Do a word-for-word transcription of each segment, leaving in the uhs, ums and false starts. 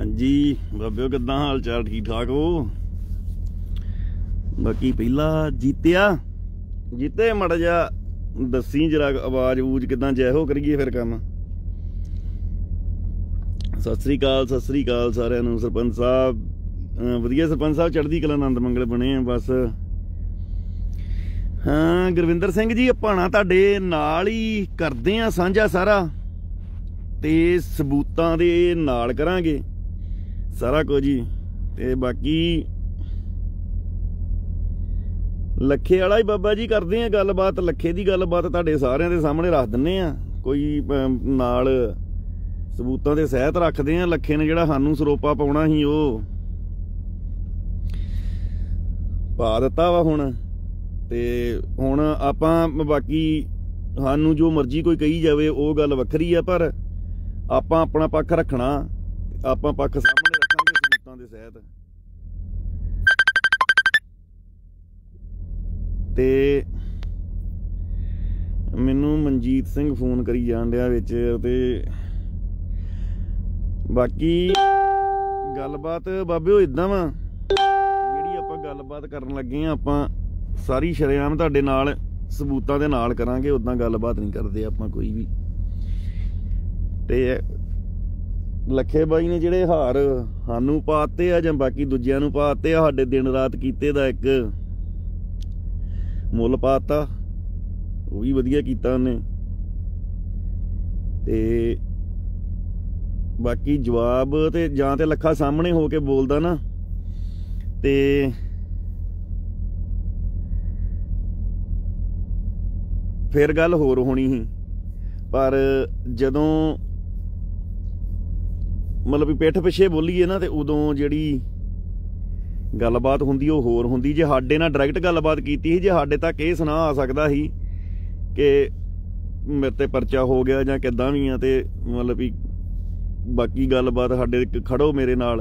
हाँ जी बाबिओ किद्दां हाल चाल ठीक ठाक हो। बाकी पहला जीत्या जीते माड़ा जा दसी जरा आवाज ऊज किद्दां जय हो करिए फिर काम। सत श्री अकाल सत श्री अकाल सारिਆਂ ਨੂੰ। सरपंच साहब वधिया सरपंच साहब चढ़दी कला आनंद मंगल बने बस। हाँ गुरविंदर सिंह जी भाणा तुहाडे नाल ही करदे आ साझा सारा ते सबूतां दे नाल करांगे सारा कुछ जी। ते बाकी लखे वाला ही बाबा जी करते हैं गलबात। लखे की गलबात तुहाडे सारिਆਂ दे सामने रख दिंने आ। कोई नाल सबूतां दे सहित रखते हैं। लखे ने जिहड़ा सानू सरोपा पाउणा ही ओह पा दित्ता वा हुण। ते हुण आपां बाकी सानू जो मर्जी कोई कही जावे ओह गल वखरी आ, पर आपां अपना पक्ष रखना। आपां पक्ष सामने रखांगे सबूतां दे सहित। ते मैनू मनजीत सिंह फोन करी जान दिया विच। ते बाकी गलबात बाबिओ इदां वा जिहड़ी आपां गलबात करन लगे आं आपां सारी शरेआम तुहाडे नाल सबूतां दे नाल करांगे। उदां गलबात नहीं करदे आपां कोई भी। ते लखे बाई ने जिहड़े हार सानू पाते आ जां बाकी दूजिआं नू पाते आ, साडे दिन रात कीते दा एक मुल पाता। वो भी वधिया कीता उन्हें। ते बाकी जवाब ते जां ते लखा सामने हो के बोलदा ना ते फिर गल होर होनी ही। पर जदों मतलब भी पिठ पिछे बोलीए ना ते उदों जिहड़ी गलबात हुंदी ओह होर हुंदी। जे साडे नाल डायरैक्ट गलबात कीती ही, जे साडे तक ये सुना आ सकदा ही कि मेरे ते परचा हो गया जां किदां भी आ, ते मतलब भी बाकी गलबात साडे खड़ो मेरे नाल।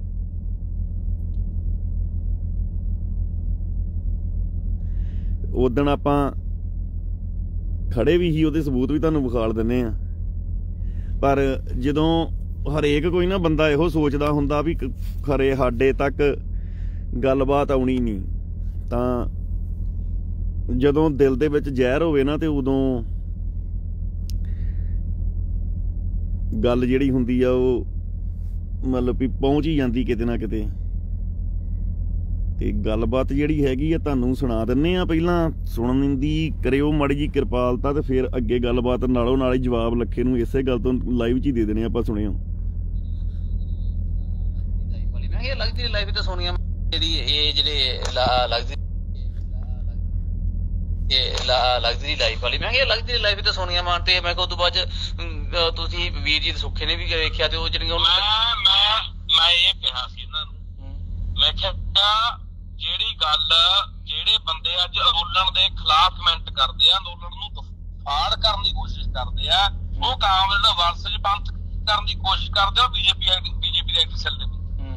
उदण आपां खड़े भी ही, उहदे सबूत भी तुहानूं विखाल दिंने आ। पर जदों हरेक कोई ना बंदा इहो सोचदा हुंदा भी खरे साडे तक गलबात आउणी नहीं, तां जदों दिल दे विच जहर होवे ना ते उदों गल जिहड़ी हुंदी आ ओह मतलब भी पहुंच ही जांदी किते ना किते। ते गलबात जिहड़ी हैगी आ तुहानूं सुणा दिंने आ। पहिलां सुणन दी करिओ माड़ी जी किरपालता, ते फिर अगे गलबात नालों नाल ही जवाब लखे नूं इसे गल तो लाइव च ही दे देने आपां। सुणिओ लगदी लाइव ते सोनिया ਜਿਹੜੀ ਇਹ ਜਿਹੜੇ ਲੱਗਦੀ ਇਹ ਲੱਗਦੀ ਲਾਈਫ ਵਾਲੀ ਮੈਂ ਕਿਹਾ ਲੱਗਦੀ ਲਾਈਫ ਤੇ ਸੋਨੀਆ ਮਾਨ ਤੇ ਮੈਂ ਕਿਹਾ ਉਸ ਤੋਂ ਬਾਅਦ ਤੁਸੀਂ ਵੀਰ ਜੀ ਸੁੱਖੇ ਨੇ ਵੀ ਵੇਖਿਆ ਤੇ ਉਹ ਜਿਹੜੀਆਂ ਮੈਂ ਮੈਂ ਮੈਂ ਇਹ ਕਿਹਾ ਸੀ ਇਹਨਾਂ ਨੂੰ। ਮੈਂ ਕਿਹਾ ਜਿਹੜੀ ਗੱਲ ਜਿਹੜੇ ਬੰਦੇ ਅੱਜ ਅੰਦੋਲਨ ਦੇ ਖਿਲਾਫ ਕਮੈਂਟ ਕਰਦੇ ਆ, ਅੰਦੋਲਨ ਨੂੰ ਦਫਾੜ ਕਰਨ ਦੀ ਕੋਸ਼ਿਸ਼ ਕਰਦੇ ਆ, ਉਹ ਕਾਂਗਰਸ ਦਾ ਵਰਸਜ ਪੰਥ ਕਰਨ ਦੀ ਕੋਸ਼ਿਸ਼ ਕਰਦੇ ਆ ਬੀਜੇਪੀ ਬੀਜੇਪੀ ਦੇ ਐਕਟ ਸੈੱਲ ਦੇ।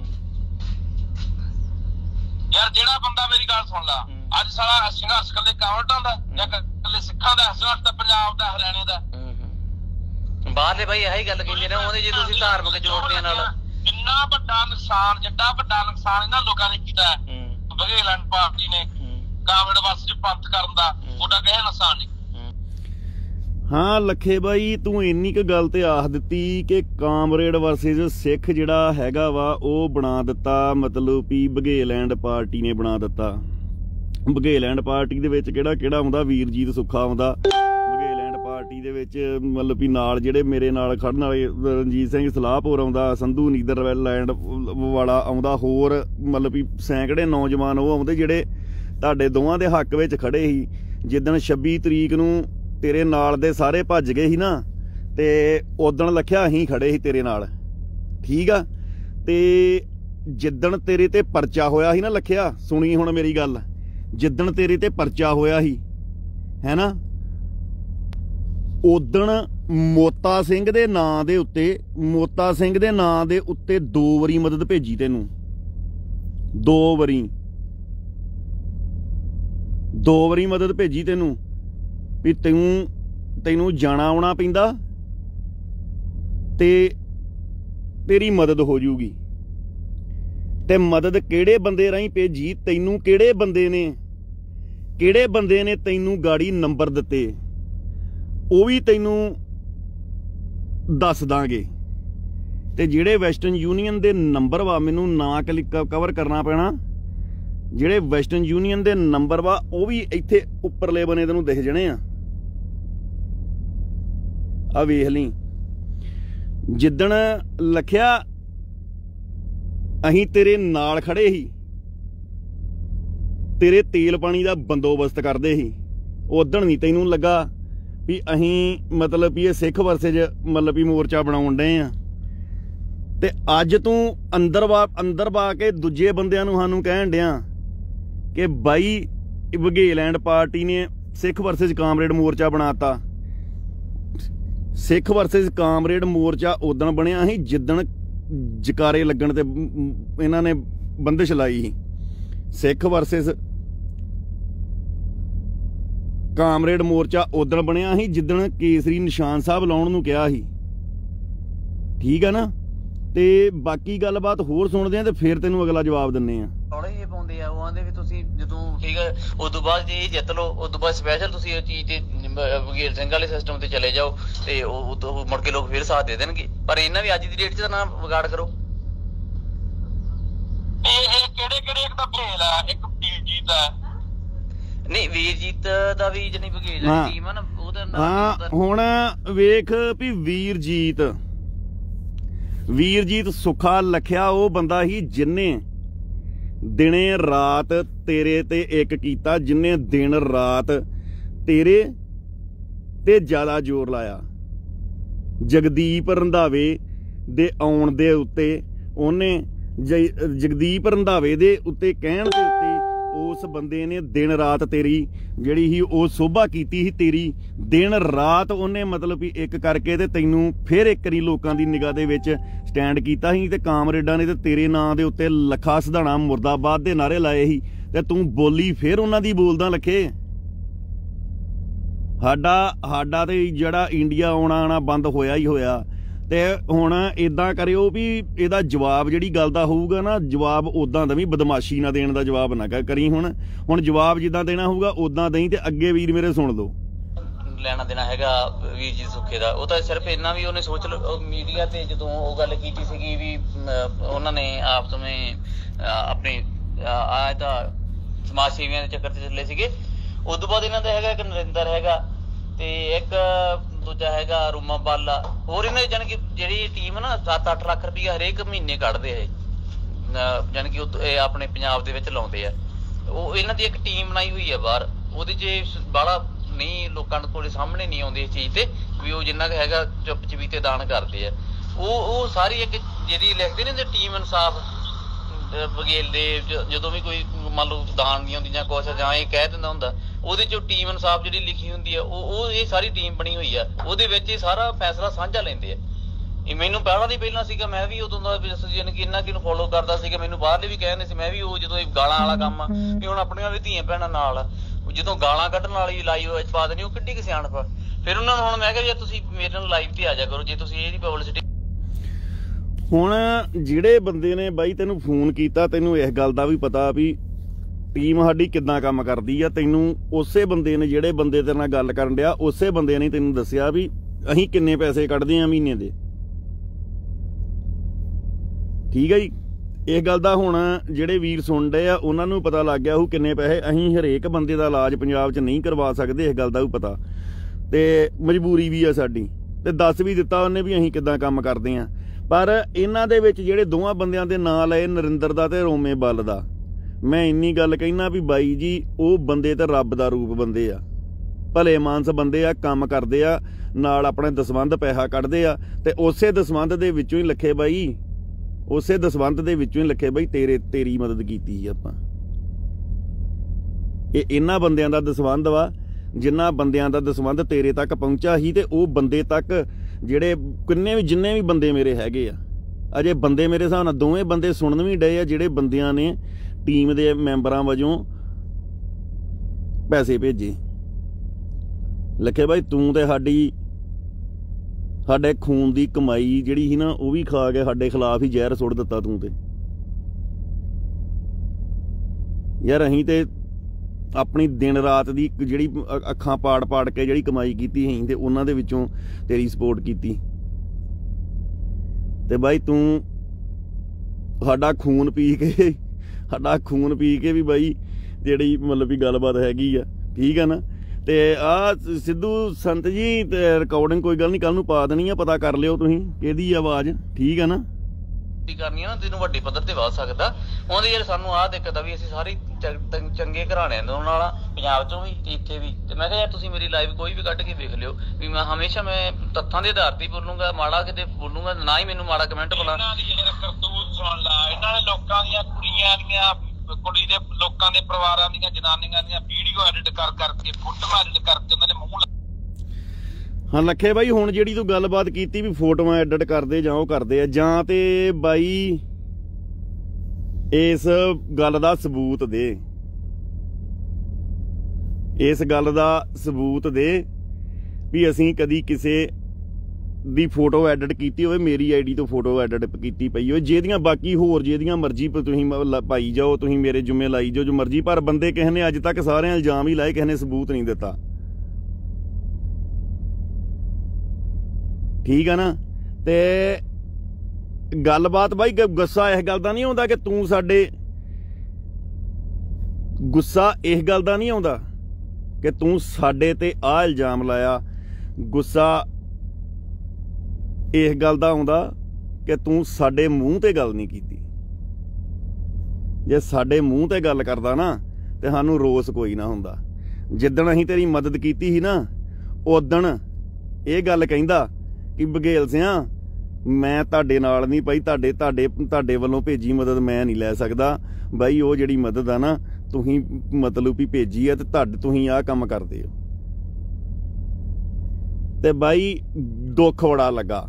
यार जेड़ा बंदा मेरी गल सुन ला, अज साला संघर्ष कल्ले कांवड़ां दा जां कल्ले सिक्खां दा संघर्ष दा पंजाब दा हरियाणे दा बाहरले भाई यही गल कहिंदे ने ओहदे जे तुसीं धार्मिक जोड़दे नाल किन्ना वड्डा नुकसान जड्डा वड्डा नुकसान इन्हां लोकां ने कीता है। बघेलैंड पार्टी ने कांवड़ बस च पंथ करन दा ओहदा कहे नुकसान नहीं। हाँ लखे बाई तू इन्नी क गल ते आख दित्ती कि कामरेड वर्सेज सिख जिहड़ा हैगा वा ओह बना दिता, मतलब भी बघेलैंड पार्टी ने बना दिता। बघेलैंड पार्टी दे विच किहड़ा किहड़ा आउंदा, वीरजीत सुक्खा आउंदा बघेलैंड पार्टी दे विच, मतलब भी नाल जिहड़े मेरे नाल खड़न वाले रणजीत सिंह सलाहपुर आउंदा, संधू नीदरलैंड वाला आउंदा, होर मतलब भी सैकड़े नौजवान ओह आउंदे जिहड़े तुहाडे दोवां दे हक विच खड़े ही। जिद्दण छब्बी तरीक नूं तेरे नाल दे सारे भज गए ही ना, ते उदण लखिया अहीं खड़े ही तेरे नाल, ठीक आ। ते जिद्दण तेरे ते परचा होया ही ना लखिया, सुनी हुण मेरी गल, जिद्दण तेरे ते परचा होया ही है ना, उदण मोता सिंह दे नां दे उत्ते मोता सिंह दे नां दे उत्ते दो वारी मदद भेजी तैनूं, दो वारी दो वारी मदद भेजी तैनूं भी तैनूं तैनूं जाना आउणा पैंदा ते तेरी मदद हो जूगी। ते मदद किहड़े बंदे राहीं भेजी, तैनूं किहड़े बंदे ने किहड़े बंदे ने तैनूं गाड़ी नंबर दिते, वो भी तैनूं दस दांगे। ते जिहड़े वैसटर्न यूनीयन दे नंबर वा, मैनूं ना क्लिक कवर करना पैना, जिहड़े वैसटर्न यूनीयन दे नंबर वा वो भी इत्थे उपरले बने तैनूं दिख जाने आ। आ वेख ली, जिद्दण लखिया अहीं तेरे नाल खड़े ही, तेरे तेल पानी दा बंदोबस्त करदे ही, उदण नहीं तैनूं लगा भी अहीं मतलब भी ये सिख वर्सेज मतलब भी मोर्चा बनाउण डए आ। ते अज तूं अंदर वा अंदर वा के दूजे बंदियां नूं सानूं कहण डिया कि बाई बघेलैंड पार्टी ने सिख वर्सेज कामरेड मोर्चा बनाता। सिख वर्सेज कामरेड मोर्चा उदण बनिया ही जिद्दण जकारे लगण ते इन्हां ने बंदिश लाई ही। सिख वर्सेज कामरेड मोर्चा उदण बनिया ही जिद्दण केसरी निशान साहब लाउण नूं कहा ही। ठीक है ना। ते बाकी गलबात होर सुणदे आ ते फिर तैनूं अगला जवाब दिंने आ। थोड़े ये पाउंदे आ, ਉਹ ਆਂਦੇ ਵੀ ਤੁਸੀਂ ਜਦੋਂ ਠੀਕ ਹੈ ਉਸ ਤੋਂ ਬਾਅਦ ਜੇ ਇਹ ਜਿੱਤ ਲਓ ਉਸ ਤੋਂ ਬਾਅਦ ਸਪੈਸ਼ਲ ਤੁਸੀਂ ਇਹ ਚੀਜ਼ ਤੇ ਵਕੀਲ ਸਿੰਘ ਵਾਲੇ ਸਿਸਟਮ ਤੇ ਚਲੇ ਜਾਓ ਤੇ ਉਹ ਤੋਂ ਮੁੜ ਕੇ ਲੋਕ ਫਿਰ ਸਾਥ ਦੇ ਦੇਣਗੇ। ਪਰ ਇਹਨਾਂ ਵੀ ਅੱਜ ਦੀ ਡੇਟ 'ਚ ਤਾਂ ਨਾ ਵਿਗਾੜ ਕਰੋ। ਇਹ ਇਹ ਕਿਹੜੇ ਕਿਹੜੇ ਇੱਕ ਤਾਂ ਭੇਲ ਆ, ਇੱਕ ਵੀਰਜੀਤ ਆ। ਨਹੀਂ ਵੀਰਜੀਤ ਦਾ ਵੀ ਜਣੀ ਵਕੀਲ ਟੀਮ ਆ ਨਾ ਉਹਦਾ ਨਾਮ। ਹਾਂ ਹੁਣ ਵੇਖ ਵੀ ਵੀਰਜੀਤ ਵੀਰਜੀਤ ਸੁੱਖਾ लखिया वो बंदा ही जिन्ने दिने रात तेरे ते एक कीता, जिन्ने दिन रात तेरे ते ज्यादा जोर लाया। जगदीप रंधावे दे आउण दे उत्ते ओने जगदीप रंधावे दे उत्ते कहण दे उत्ते उस बंदे ने दिन रात तेरी जिहड़ी ही वो शोभा कीती ही, तेरी दिन रात उन्हें मतलब भी एक करके ते तैनूं फिर एक करी लोकां दी निगाह दे विच स्टैंड कीता ही। ते कामरेडां ने ते तेरे नां दे उत्ते लखा सिधाणा मुर्दाबाद दे नारे लाए ही ते तूं बोली फिर उन्हां दी बोलदा लखे। साडा साडा ते जिहड़ा इंडिया आउणा आना बंद होया ही होया। ते हुण इदां करिओ भी इहदा जवाब जिहड़ी गल दा होऊगा ना, जवाब उदां दवीं, बदमाशी ना देण दा जवाब ना करी। हुण हुण जवाब जिद्दां देना होऊगा उदां देईं। ते अग्गे वीर मेरे सुण लो। ਲੈਣਾ ਦੇਣਾ ਹੈਗਾ ਵੀਰ ਜੀ ਸੁੱਖੇ ਦਾ, ਉਹ ਤਾਂ ਸਿਰਫ ਇੰਨਾ ਵੀ ਉਹਨੇ ਸੋਚ ਲਓ ਮੀਡੀਆ ਤੇ ਜਦੋਂ ਉਹ ਗੱਲ ਕੀਤੀ ਸੀਗੀ ਵੀ ਉਹਨਾਂ ਨੇ ਆਪਸ ਵਿੱਚ ਆਪਣੀ ਆ ਤਾਂ ਸਮਾਜ ਸੇਵੀਆਂ ਦੇ ਚੱਕਰ 'ਚ ਚੱਲੇ ਸੀਗੇ। ਉਸ ਤੋਂ ਬਾਅਦ ਇਹਨਾਂ ਦਾ ਹੈਗਾ ਇੱਕ ਨਰਿੰਦਰ ਹੈਗਾ ਤੇ ਇੱਕ ਦੂਜਾ ਹੈਗਾ ਰੂਮਾ ਬਾਲਾ। ਹੋਰ ਇਹਨਾਂ ਦੀ ਜਾਣੀ ਕਿ ਜਿਹੜੀ ਟੀਮ ਨਾ ਸੱਤ ਅੱਠ ਲੱਖ ਰੁਪਈਆ ਹਰੇਕ ਮਹੀਨੇ ਕੱਢਦੇ ਆ ਇਹ, ਜਾਣੀ ਕਿ ਇਹ ਆਪਣੇ ਪੰਜਾਬ ਦੇ ਵਿੱਚ ਲਾਉਂਦੇ ਆ। ਉਹ ਇਹਨਾਂ ਦੀ ਇੱਕ ਟੀਮ ਬਣਾਈ ਹੋਈ ਆ ਬਾਹਰ, ਉਹਦੇ 'ਚ ਬਾਹਲਾ ਨਹੀਂ ਲੋਕਾਂ ਕੋਲ ਸਾਹਮਣੇ ਨਹੀਂ ਆਉਂਦੀ ਇਸ ਚੀਜ਼ ਤੇ ਵੀ ਉਹ ਜਿੰਨਾ ਕੁ ਹੈਗਾ ਚੁੱਪ ਚਪੀਤੇ ਦਾਨ ਕਰਦੇ ਆ। ਉਹ ਉਹ ਸਾਰੀ ਇੱਕ ਜਿਹੜੀ ਲਿਖਦੇ ਨੇ ਟੀਮ ਇਨਸਾਫ ਵਕੀਲ ਦੇ ਜਦੋਂ ਵੀ ਕੋਈ ਮੰਨ ਲਓ ਦਾਨ ਨਹੀਂ ਆਉਂਦੀ ਜਾਂ ਕੁਛ ਜਾਂ ਇਹ ਕਹਿ ਦਿੰਦਾ ਹੁੰਦਾ, ਉਹਦੇ 'ਚ ਟੀਮ ਇਨਸਾਫ ਜਿਹੜੀ ਲਿਖੀ ਹੁੰਦੀ ਆ ਉਹ ਉਹ ਇਹ ਸਾਰੀ ਟੀਮ ਬਣੀ ਹੋਈ ਆ। ਉਹਦੇ ਵਿੱਚ ਇਹ ਸਾਰਾ ਫੈਸਲਾ ਸਾਂਝਾ ਲੈਂਦੇ ਆ। ਇਹ ਮੈਨੂੰ ਪਹਿਲਾਂ ਦੀ ਪਹਿਲਾਂ ਸੀਗਾ, ਮੈਂ ਵੀ ਉਦੋਂ ਦਾ ਯਾਨੀ ਕਿ ਇਹਨਾਂ ਕਿਹਨੂੰ ਫੋਲੋ ਕਰਦਾ ਸੀਗਾ। ਮੈਨੂੰ ਬਾਹਰਲੇ ਵੀ ਕਹਿੰਦੇ ਸੀ, ਮੈਂ ਵੀ ਉਹ ਜਦੋਂ ਇਹ ਗਾਲਾਂ ਵਾਲਾ ਕੰਮ ਆ ਇਹ ਹੁਣ ਆਪਣੀਆਂ ਵੀ ਧੀਆਂ ਭੈਣਾਂ ਨਾਲ ਜਦੋਂ ਗਾਲਾਂ ਕੱਢਣ ਵਾਲੀ ਲਾਈਵ ਵਿੱਚ ਪਾ ਦੇਣੀ, ਉਹ ਕਿੱਡੀ ਕੁ ਸਿਆਣਪ। ਫਿਰ ਉਹਨਾਂ ਨੂੰ ਹੁਣ ਮੈਂ ਕਿਹਾ ਜੇ ਤੁਸੀਂ ਮੇਰੇ ਨਾਲ ਲਾਈਵ ਤੇ ਆ ਜਾ ਕਰੋ ਜੇ ਤੁਸੀਂ ਇਹਦੀ ਪਬਲਿਸਿਟੀ। ਹੁਣ ਜਿਹੜੇ ਬੰਦੇ ਨੇ ਬਾਈ ਤੈਨੂੰ ਫੋਨ ਕੀਤਾ, ਤੈਨੂੰ ਇਸ ਗੱਲ ਦਾ ਵੀ ਪਤਾ ਵੀ ਟੀਮ ਸਾਡੀ ਕਿੱਦਾਂ ਕੰਮ ਕਰਦੀ ਆ। ਤੈਨੂੰ ਉਸੇ ਬੰਦੇ ਨੇ, ਜਿਹੜੇ ਬੰਦੇ ਤੇਰੇ ਨਾਲ ਗੱਲ ਕਰਨ ਡਿਆ, ਉਸੇ ਬੰਦੇ ਨੇ ਤੈਨੂੰ ਦੱਸਿਆ ਵੀ ਅਸੀਂ ਕਿੰਨੇ ਪੈਸੇ ਕੱਢਦੇ ਆ ਮਹੀਨੇ ਦੇ। ਠੀਕ ਹੈ ਜੀ। ਇਸ ਗੱਲ ਦਾ ਹੁਣ ਜਿਹੜੇ ਵੀਰ ਸੁਣ ਡਏ ਆ ਉਹਨਾਂ ਨੂੰ ਪਤਾ ਲੱਗ ਗਿਆ ਉਹ ਕਿੰਨੇ ਪੈਸੇ। ਅਸੀਂ ਹਰੇਕ ਬੰਦੇ ਦਾ ਇਲਾਜ ਪੰਜਾਬ 'ਚ ਨਹੀਂ ਕਰਵਾ ਸਕਦੇ, ਇਸ ਗੱਲ ਦਾ ਵੀ ਪਤਾ, ਤੇ ਮਜਬੂਰੀ ਵੀ ਆ ਸਾਡੀ। ਤੇ ਦੱਸ ਵੀ ਦਿੱਤਾ ਉਹਨੇ ਵੀ ਅਸੀਂ ਕਿੱਦਾਂ ਕੰਮ ਕਰਦੇ ਆ। ਪਰ ਇਹਨਾਂ ਦੇ ਵਿੱਚ ਜਿਹੜੇ ਦੋਵਾਂ ਬੰਦਿਆਂ ਦੇ ਨਾਂ ਲਏ, ਨਰਿੰਦਰ ਦਾ ਤੇ ਰੋਮੇ ਬੱਲ ਦਾ, ਮੈਂ ਇੰਨੀ ਗੱਲ ਕਹਿਣਾ ਵੀ ਬਾਈ ਜੀ ਉਹ ਬੰਦੇ ਤੇ ਰੱਬ ਦਾ ਰੂਪ ਬੰਦੇ ਆ, ਭਲੇ ਮਾਨਸ ਬੰਦੇ ਆ, ਕੰਮ ਕਰਦੇ ਆ, ਨਾਲ ਆਪਣੇ ਦਸਵੰਧ ਪੈਸਾ ਕੱਢਦੇ ਆ। ਤੇ ਉਸੇ ਦਸਵੰਧ ਦੇ ਵਿੱਚੋਂ ਹੀ ਲੱਖੇ ਬਾਈ ਉਸੇ ਦਸਵੰਧ ਦੇ ਵਿੱਚੋਂ ਹੀ ਲੱਖੇ ਬਾਈ ਤੇਰੇ ਤੇਰੀ ਮਦਦ ਕੀਤੀ ਆਪਾਂ। ਇਹ ਇਹਨਾਂ ਬੰਦਿਆਂ ਦਾ ਦਸਵੰਧ ਵਾ, ਜਿਨ੍ਹਾਂ ਬੰਦਿਆਂ ਦਾ ਦਸਵੰਧ ਤੇਰੇ ਤੱਕ ਪਹੁੰਚਾ ਸੀ। ਤੇ ਉਹ ਬੰਦੇ ਤੱਕ ਜਿਹੜੇ ਕਿੰਨੇ ਵੀ ਜਿੰਨੇ ਵੀ ਬੰਦੇ ਮੇਰੇ ਹੈਗੇ ਆ, ਅਜੇ ਬੰਦੇ ਮੇਰੇ ਹਿਸਾਬ ਨਾਲ ਦੋਵੇਂ ਬੰਦੇ ਸੁਣਨ ਵੀ ਡਏ ਆ, ਜਿਹੜੇ ਬੰਦਿਆਂ ਨੇ ਟੀਮ ਦੇ ਮੈਂਬਰਾਂ ਵਜੋਂ ਪੈਸੇ ਭੇਜੇ। ਲੱਖੇ ਬਾਈ ਤੂੰ ਤੇ ਸਾਡੀ ਸਾਡੇ ਖੂਨ ਦੀ ਕਮਾਈ ਜਿਹੜੀ ਸੀ ਨਾ ਉਹ ਵੀ ਖਾ ਕੇ ਸਾਡੇ ਖਿਲਾਫ ਹੀ ਜ਼ਹਿਰ ਸੁੱਟ ਦਿੱਤਾ ਤੂੰ। ਤੇ ਯਾਰ ਅਸੀਂ ਤੇ ਆਪਣੀ ਦਿਨ ਰਾਤ ਦੀ ਜਿਹੜੀ ਅੱਖਾਂ ਪਾੜ ਪਾੜ ਕੇ ਜਿਹੜੀ ਕਮਾਈ ਕੀਤੀ ਸੀ ਤੇ ਉਹਨਾਂ ਦੇ ਵਿੱਚੋਂ ਤੇਰੀ ਸਪੋਰਟ ਕੀਤੀ। ਤੇ ਬਾਈ ਤੂੰ ਸਾਡਾ ਖੂਨ ਪੀ ਕੇ ਸਾਡਾ ਖੂਨ ਪੀ ਕੇ ਵੀ ਬਾਈ ਜਿਹੜੀ ਮਤਲਬ ਵੀ ਗੱਲਬਾਤ ਹੈਗੀ ਆ, ਠੀਕ ਆ ਨਾ। ਤੇ ਆ ਸਿੱਧੂ ਸੰਤ ਜੀ ਤੇ ਰਿਕਾਰਡਿੰਗ ਕੋਈ ਗੱਲ ਨਹੀਂ, ਕੱਲ ਨੂੰ ਪਾ ਦੇਣੀ ਆ, ਪਤਾ ਕਰ ਲਿਓ ਤੁਸੀਂ ਕਿਹਦੀ ਆਵਾਜ਼, ਠੀਕ ਆ ਨਾ। ਕਰਨੀ ਆ ਨਾ ਤੈਨੂੰ ਵੱਡੇ ਪੱਧਰ ਤੇ ਵਧ ਸਕਦਾ। ਉਹਦੇ ਯਾਰ ਸਾਨੂੰ ਆਹ ਦਿੱਕਤ ਆ ਵੀ ਅਸੀਂ ਸਾਰੇ ਚੰਗੇ ਘਰਾਣਿਆਂ ਦੇ ਨਾਲ ਪੰਜਾਬ ਚੋਂ ਵੀ ਤੇ ਇੱਥੇ ਵੀ। ਤੇ ਮੈਂ ਕਿਹਾ ਯਾਰ ਤੁਸੀਂ ਮੇਰੀ ਲਾਈਵ ਕੋਈ ਵੀ ਕੱਢ ਕੇ ਵੇਖ ਲਿਓ ਵੀ ਮੈਂ ਹਮੇਸ਼ਾ ਮੈਂ ਤੱਥਾਂ ਦੇ ਆਧਾਰ ਤੇ ਬੋਲੂੰਗਾ, ਮਾੜਾ ਕਿਤੇ ਬੋਲੂੰਗਾ ਨਾ ਹੀ ਮੈਨੂੰ ਮਾੜਾ ਕਮੈਂਟ ਬਣਾ। ਇਹਨਾਂ ਦੀ ਜਿਹੜਾ ਕਰਤੂਤ ਸੁਣ ਲਾ, ਇਹਨਾਂ ਨੇ ਲੋਕਾਂ ਦੀਆਂ ਕੁੜੀਆਂ ਦੀਆਂ ਕੁੜੀ ਦੇ ਲੋਕਾਂ ਦੇ ਪਰਿਵਾਰਾਂ ਦੀਆਂ ਜਨਾਨੀਆਂ ਦੀਆਂ ਵੀਡੀਓ ਐਡਿਟ ਕਰ ਕਰਕੇ ਫੋਟੋਆਂ ਐਡਿਟ ਕਰਕੇ ਉਹਨਾਂ ਦੇ ਮੂੰਹ। ਹਾਂ ਲੱਖੇ ਬਾਈ, ਹੁਣ ਜਿਹੜੀ ਤੂੰ ਗੱਲਬਾਤ ਕੀਤੀ ਵੀ ਫੋਟੋਆਂ ਐਡਿਟ ਕਰਦੇ ਜਾਂ ਉਹ ਕਰਦੇ ਆ, ਜਾਂ ਤੇ ਬਾਈ ਇਸ ਗੱਲ ਦਾ ਸਬੂਤ ਦੇ, ਇਸ ਗੱਲ ਦਾ ਸਬੂਤ ਦੇ ਵੀ ਅਸੀਂ ਕਦੀ ਕਿਸੇ ਦੀ ਫੋਟੋ ਐਡਿਟ ਕੀਤੀ ਹੋਵੇ, ਮੇਰੀ ਆਈਡੀ ਤੋਂ ਫੋਟੋ ਐਡਿਟ ਕੀਤੀ ਪਈ ਹੋਵੇ, ਜਿਹਦੀਆਂ ਬਾਕੀ ਹੋਰ ਜਿਹਦੀਆਂ ਮਰਜ਼ੀ ਤੁਸੀਂ ਪਾਈ ਜਾਓ, ਤੁਸੀਂ ਮੇਰੇ ਜੁਮੇ ਲਾਈ ਜਾਓ ਜੋ ਮਰਜ਼ੀ, ਪਰ ਬੰਦੇ ਕਿਸੇ ਨੇ ਅੱਜ ਤੱਕ ਸਾਰਿਆਂ ਇਲਜ਼ਾਮ ਹੀ ਲਾਏ, ਕਿਸੇ ਨੇ ਸਬੂਤ ਨਹੀਂ ਦਿੱਤਾ, ਠੀਕ ਆ ਨਾ। ਤੇ ਗੱਲਬਾਤ ਬਾਈ ਗੁੱਸਾ ਇਸ ਗੱਲ ਦਾ ਨਹੀਂ ਆਉਂਦਾ ਕਿ ਤੂੰ ਸਾਡੇ, ਗੁੱਸਾ ਇਸ ਗੱਲ ਦਾ ਨਹੀਂ ਆਉਂਦਾ ਕਿ ਤੂੰ ਸਾਡੇ ਤੇ ਆਹ ਇਲਜ਼ਾਮ ਲਾਇਆ, ਗੁੱਸਾ ਇਸ ਗੱਲ ਦਾ ਆਉਂਦਾ ਕਿ ਤੂੰ ਸਾਡੇ ਮੂੰਹ ਤੇ ਗੱਲ ਨਹੀਂ ਕੀਤੀ। ਜੇ ਸਾਡੇ ਮੂੰਹ ਤੇ ਗੱਲ ਕਰਦਾ ਨਾ ਤੇ ਸਾਨੂੰ ਰੋਸ ਕੋਈ ਨਾ ਹੁੰਦਾ। ਜਿੱਦਣ ਅਸੀਂ ਤੇਰੀ ਮਦਦ ਕੀਤੀ ਸੀ ਨਾ ਉਦਣ ਇਹ ਗੱਲ ਕਹਿੰਦਾ ਕਿ ਬਘੇਲ ਸਿਆਂ ਮੈਂ ਤੁਹਾਡੇ ਨਾਲ ਨਹੀਂ ਭਾਈ, ਤੁਹਾਡੇ ਤੁਹਾਡੇ ਤੁਹਾਡੇ ਵੱਲੋਂ ਭੇਜੀ ਮਦਦ ਮੈਂ ਨਹੀਂ ਲੈ ਸਕਦਾ ਬਾਈ। ਉਹ ਜਿਹੜੀ ਮਦਦ ਆ ਨਾ ਤੁਸੀਂ ਮਤਲਬ ਵੀ ਭੇਜੀ ਆ ਤੇ ਤੁਹਾਡੇ ਤੁਸੀਂ ਆਹ ਕੰਮ ਕਰਦੇ ਹੋ। ਤੇ ਬਾਈ ਦੁੱਖ ਬੜਾ ਲੱਗਾ,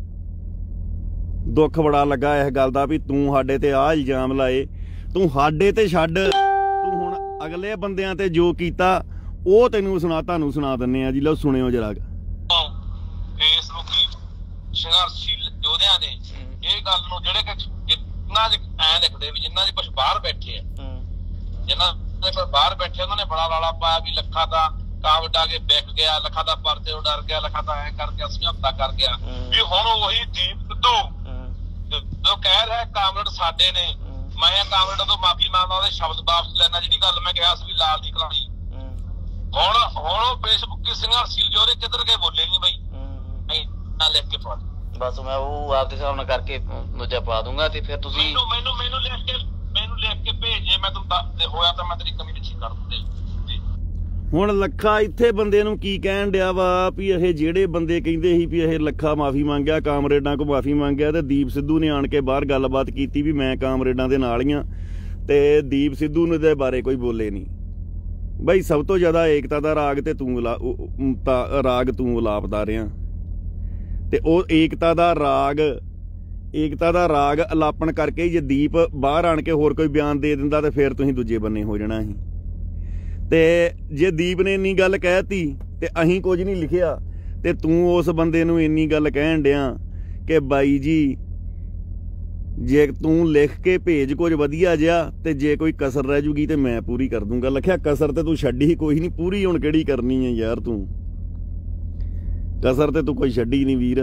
ਦੁੱਖ ਬੜਾ ਲੱਗਾ ਇਸ ਗੱਲ ਦਾ ਵੀ ਤੂੰ ਸਾਡੇ ਤੇ ਆਹ ਇਲਜ਼ਾਮ ਲਾਏ। ਤੂੰ ਸਾਡੇ ਤੇ ਛੱਡ, ਤੂੰ ਹੁਣ ਅਗਲੇ ਬੰਦਿਆਂ ਤੇ ਜੋ ਕੀਤਾ ਉਹ ਤੈਨੂੰ ਸੁਣਾ, ਤੁਹਾਨੂੰ ਸੁਣਾ ਦਿੰਨੇ ਆ ਜੀ, ਲਓ ਸੁਣਿਓ ਜਰਾ। ਫੇਸਬੁੱਕੀ ਸੰਘਰਸ਼ੀਲ ਯੋਧਿਆਂ ਨੇ ਇਹ ਗੱਲ ਨੂੰ, ਜਿਹੜੇ ਕਿ ਜਿੰਨਾ ਚ ਐ ਲਿਖਦੇ ਵੀ ਜਿੰਨਾ ਚ ਕੁਛ ਬਾਹਰ ਬੈਠੇ ਆ, ਜਿੰਨਾ ਦੇ ਕੋਲ ਬਾਹਰ ਬੈਠੇ ਉਹਨਾਂ ਨੇ ਬੜਾ ਰੌਲਾ ਪਾਇਆ ਵੀ ਲੱਖਾਂ ਦਾ ਕਾਂ ਵੱਡਾ ਕੇ ਵਿਕ ਗਿਆ, ਲੱਖਾਂ ਦਾ ਪਰਦੇ ਤੋਂ ਡਰ ਗਿਆ, ਲੱਖਾਂ ਦਾ ਐ ਕਰ ਗਿਆ, ਸਮਝੌਤਾ ਕਰ ਗਿਆ। ਵੀ ਹੁਣ ਉਹੀ ਦੀਪ ਸਿੱਧੂ ਜੋ ਕਹਿ ਰਿਹਾ ਕਾਮਰੇਡ ਸਾਡੇ ਨੇ, ਮੈਂ ਕਾਮਰੇਡਾਂ ਤੋਂ ਮਾਫੀ ਮੰਗਦਾ, ਉਹਦੇ ਸ਼ਬਦ ਵਾਪਸ ਲੈਣਾ। ਜਿਹੜੀ ਗੱਲ ਮੈਂ ਕਿਹਾ ਸੀ ਵੀ ਲਾਲ ਦੀ ਕਲਾੜੀ, ਹੁਣ ਹੁਣ ਉਹ ਫੇਸਬੁੱਕੀ ਸੰਘਰਸ਼ੀਲ ਯੋਧੇ ਕਿੱਧਰ ਗਏ, ਬੋਲੇ ਨਹੀਂ ਬਈ। ਨਾ ਲਿਖ ਕੇ ਪਾ ਬਸ, ਮੈਂ ਉਹ ਆਪਦੇ ਹਿਸਾਬ ਨਾਲ ਕਰਕੇ ਦੂਜਾ ਪਾ ਦੂੰਗਾ ਤੇ ਫਿਰ ਤੁਸੀਂ ਮੈਨੂੰ ਮੈਨੂੰ ਮੈਨੂੰ ਲਿਖ ਕੇ ਮੈਨੂੰ ਲਿਖ ਕੇ ਭੇਜੇ, ਮੈਂ ਤੁਹਾਨੂੰ ਦੱਸ ਹੋਇਆ ਤਾਂ ਮੈਂ ਤੇਰੀ ਕਮੀ ਪਿੱਛੇ ਕਰ ਦੂੰਗਾ। ਹੁਣ ਲੱਖਾ ਇੱਥੇ ਬੰਦੇ ਨੂੰ ਕੀ ਕਹਿਣ ਡਿਆ ਵਾ ਵੀ ਇਹ ਜਿਹੜੇ ਬੰਦੇ ਕਹਿੰਦੇ ਸੀ ਵੀ ਇਹ ਲੱਖਾ ਮਾਫੀ ਮੰਗਿਆ, ਕਾਮਰੇਡਾਂ ਕੋ ਮਾਫੀ ਮੰਗਿਆ, ਤੇ ਦੀਪ ਸਿੱਧੂ ਨੇ ਆਣ ਕੇ ਬਾਹਰ ਗੱਲਬਾਤ ਕੀਤੀ ਵੀ ਮੈਂ ਕਾਮਰੇਡਾਂ ਦੇ ਨਾਲ ਹੀ ਆ, ਤੇ ਦੀਪ ਸਿੱਧੂ ਨੇ ਦੇ ਬਾਰੇ ਕੋਈ ਬੋਲੇ ਨਹੀਂ। ਬਈ ਸਭ ਤੋਂ ਜ਼ਿਆਦਾ ਏਕਤਾ ਦਾ ਰਾਗ ਤੇ ਤੂੰ ਰਾਗ ਤੂੰ ਉਲਾਪਦਾ ਰਿਹਾ, ਤੇ ਉਹ ਏਕਤਾ ਦਾ ਰਾਗ ਏਕਤਾ ਦਾ ਰਾਗ ਅਲਾਪਣ ਕਰਕੇ ਜੇ ਦੀਪ ਬਾਹਰ ਆਣ ਕੇ ਹੋਰ ਕੋਈ ਬਿਆਨ ਦੇ ਦਿੰਦਾ ਤੇ ਫਿਰ ਤੁਸੀਂ ਦੂਜੇ ਬੰਨੇ ਹੋ ਜਾਣਾ ਸੀ। ਤੇ ਜੇ ਦੀਪ ਨੇ ਇੰਨੀ ਗੱਲ ਕਹਿਤੀ ਤੇ ਅਸੀਂ ਕੁਝ ਨਹੀਂ ਲਿਖਿਆ, ਤੇ ਤੂੰ ਉਸ ਬੰਦੇ ਨੂੰ ਇੰਨੀ ਗੱਲ ਕਹਿਣ ਡਿਆ ਕਿ ਬਾਈ ਜੀ ਜੇ ਤੂੰ ਲਿਖ ਕੇ ਭੇਜ ਕੁਝ ਵਧੀਆ ਜਿਹਾ, ਤੇ ਜੇ ਕੋਈ ਕਸਰ ਰਹਿ ਜੂਗੀ ਤੇ ਮੈਂ ਪੂਰੀ ਕਰ ਦੂੰਗਾ। ਲਿਖਿਆ ਕਸਰ ਤੇ ਤੂੰ ਛੱਡੀ ਕੋਈ ਨਹੀਂ, ਪੂਰੀ ਹੁਣ ਕਿਹੜੀ ਕਰਨੀ ਹੈ ਯਾਰ, ਤੂੰ ਕਸਰ ਤੇ ਤੂੰ ਕੋਈ ਛੱਡੀ ਨਹੀਂ ਵੀਰ।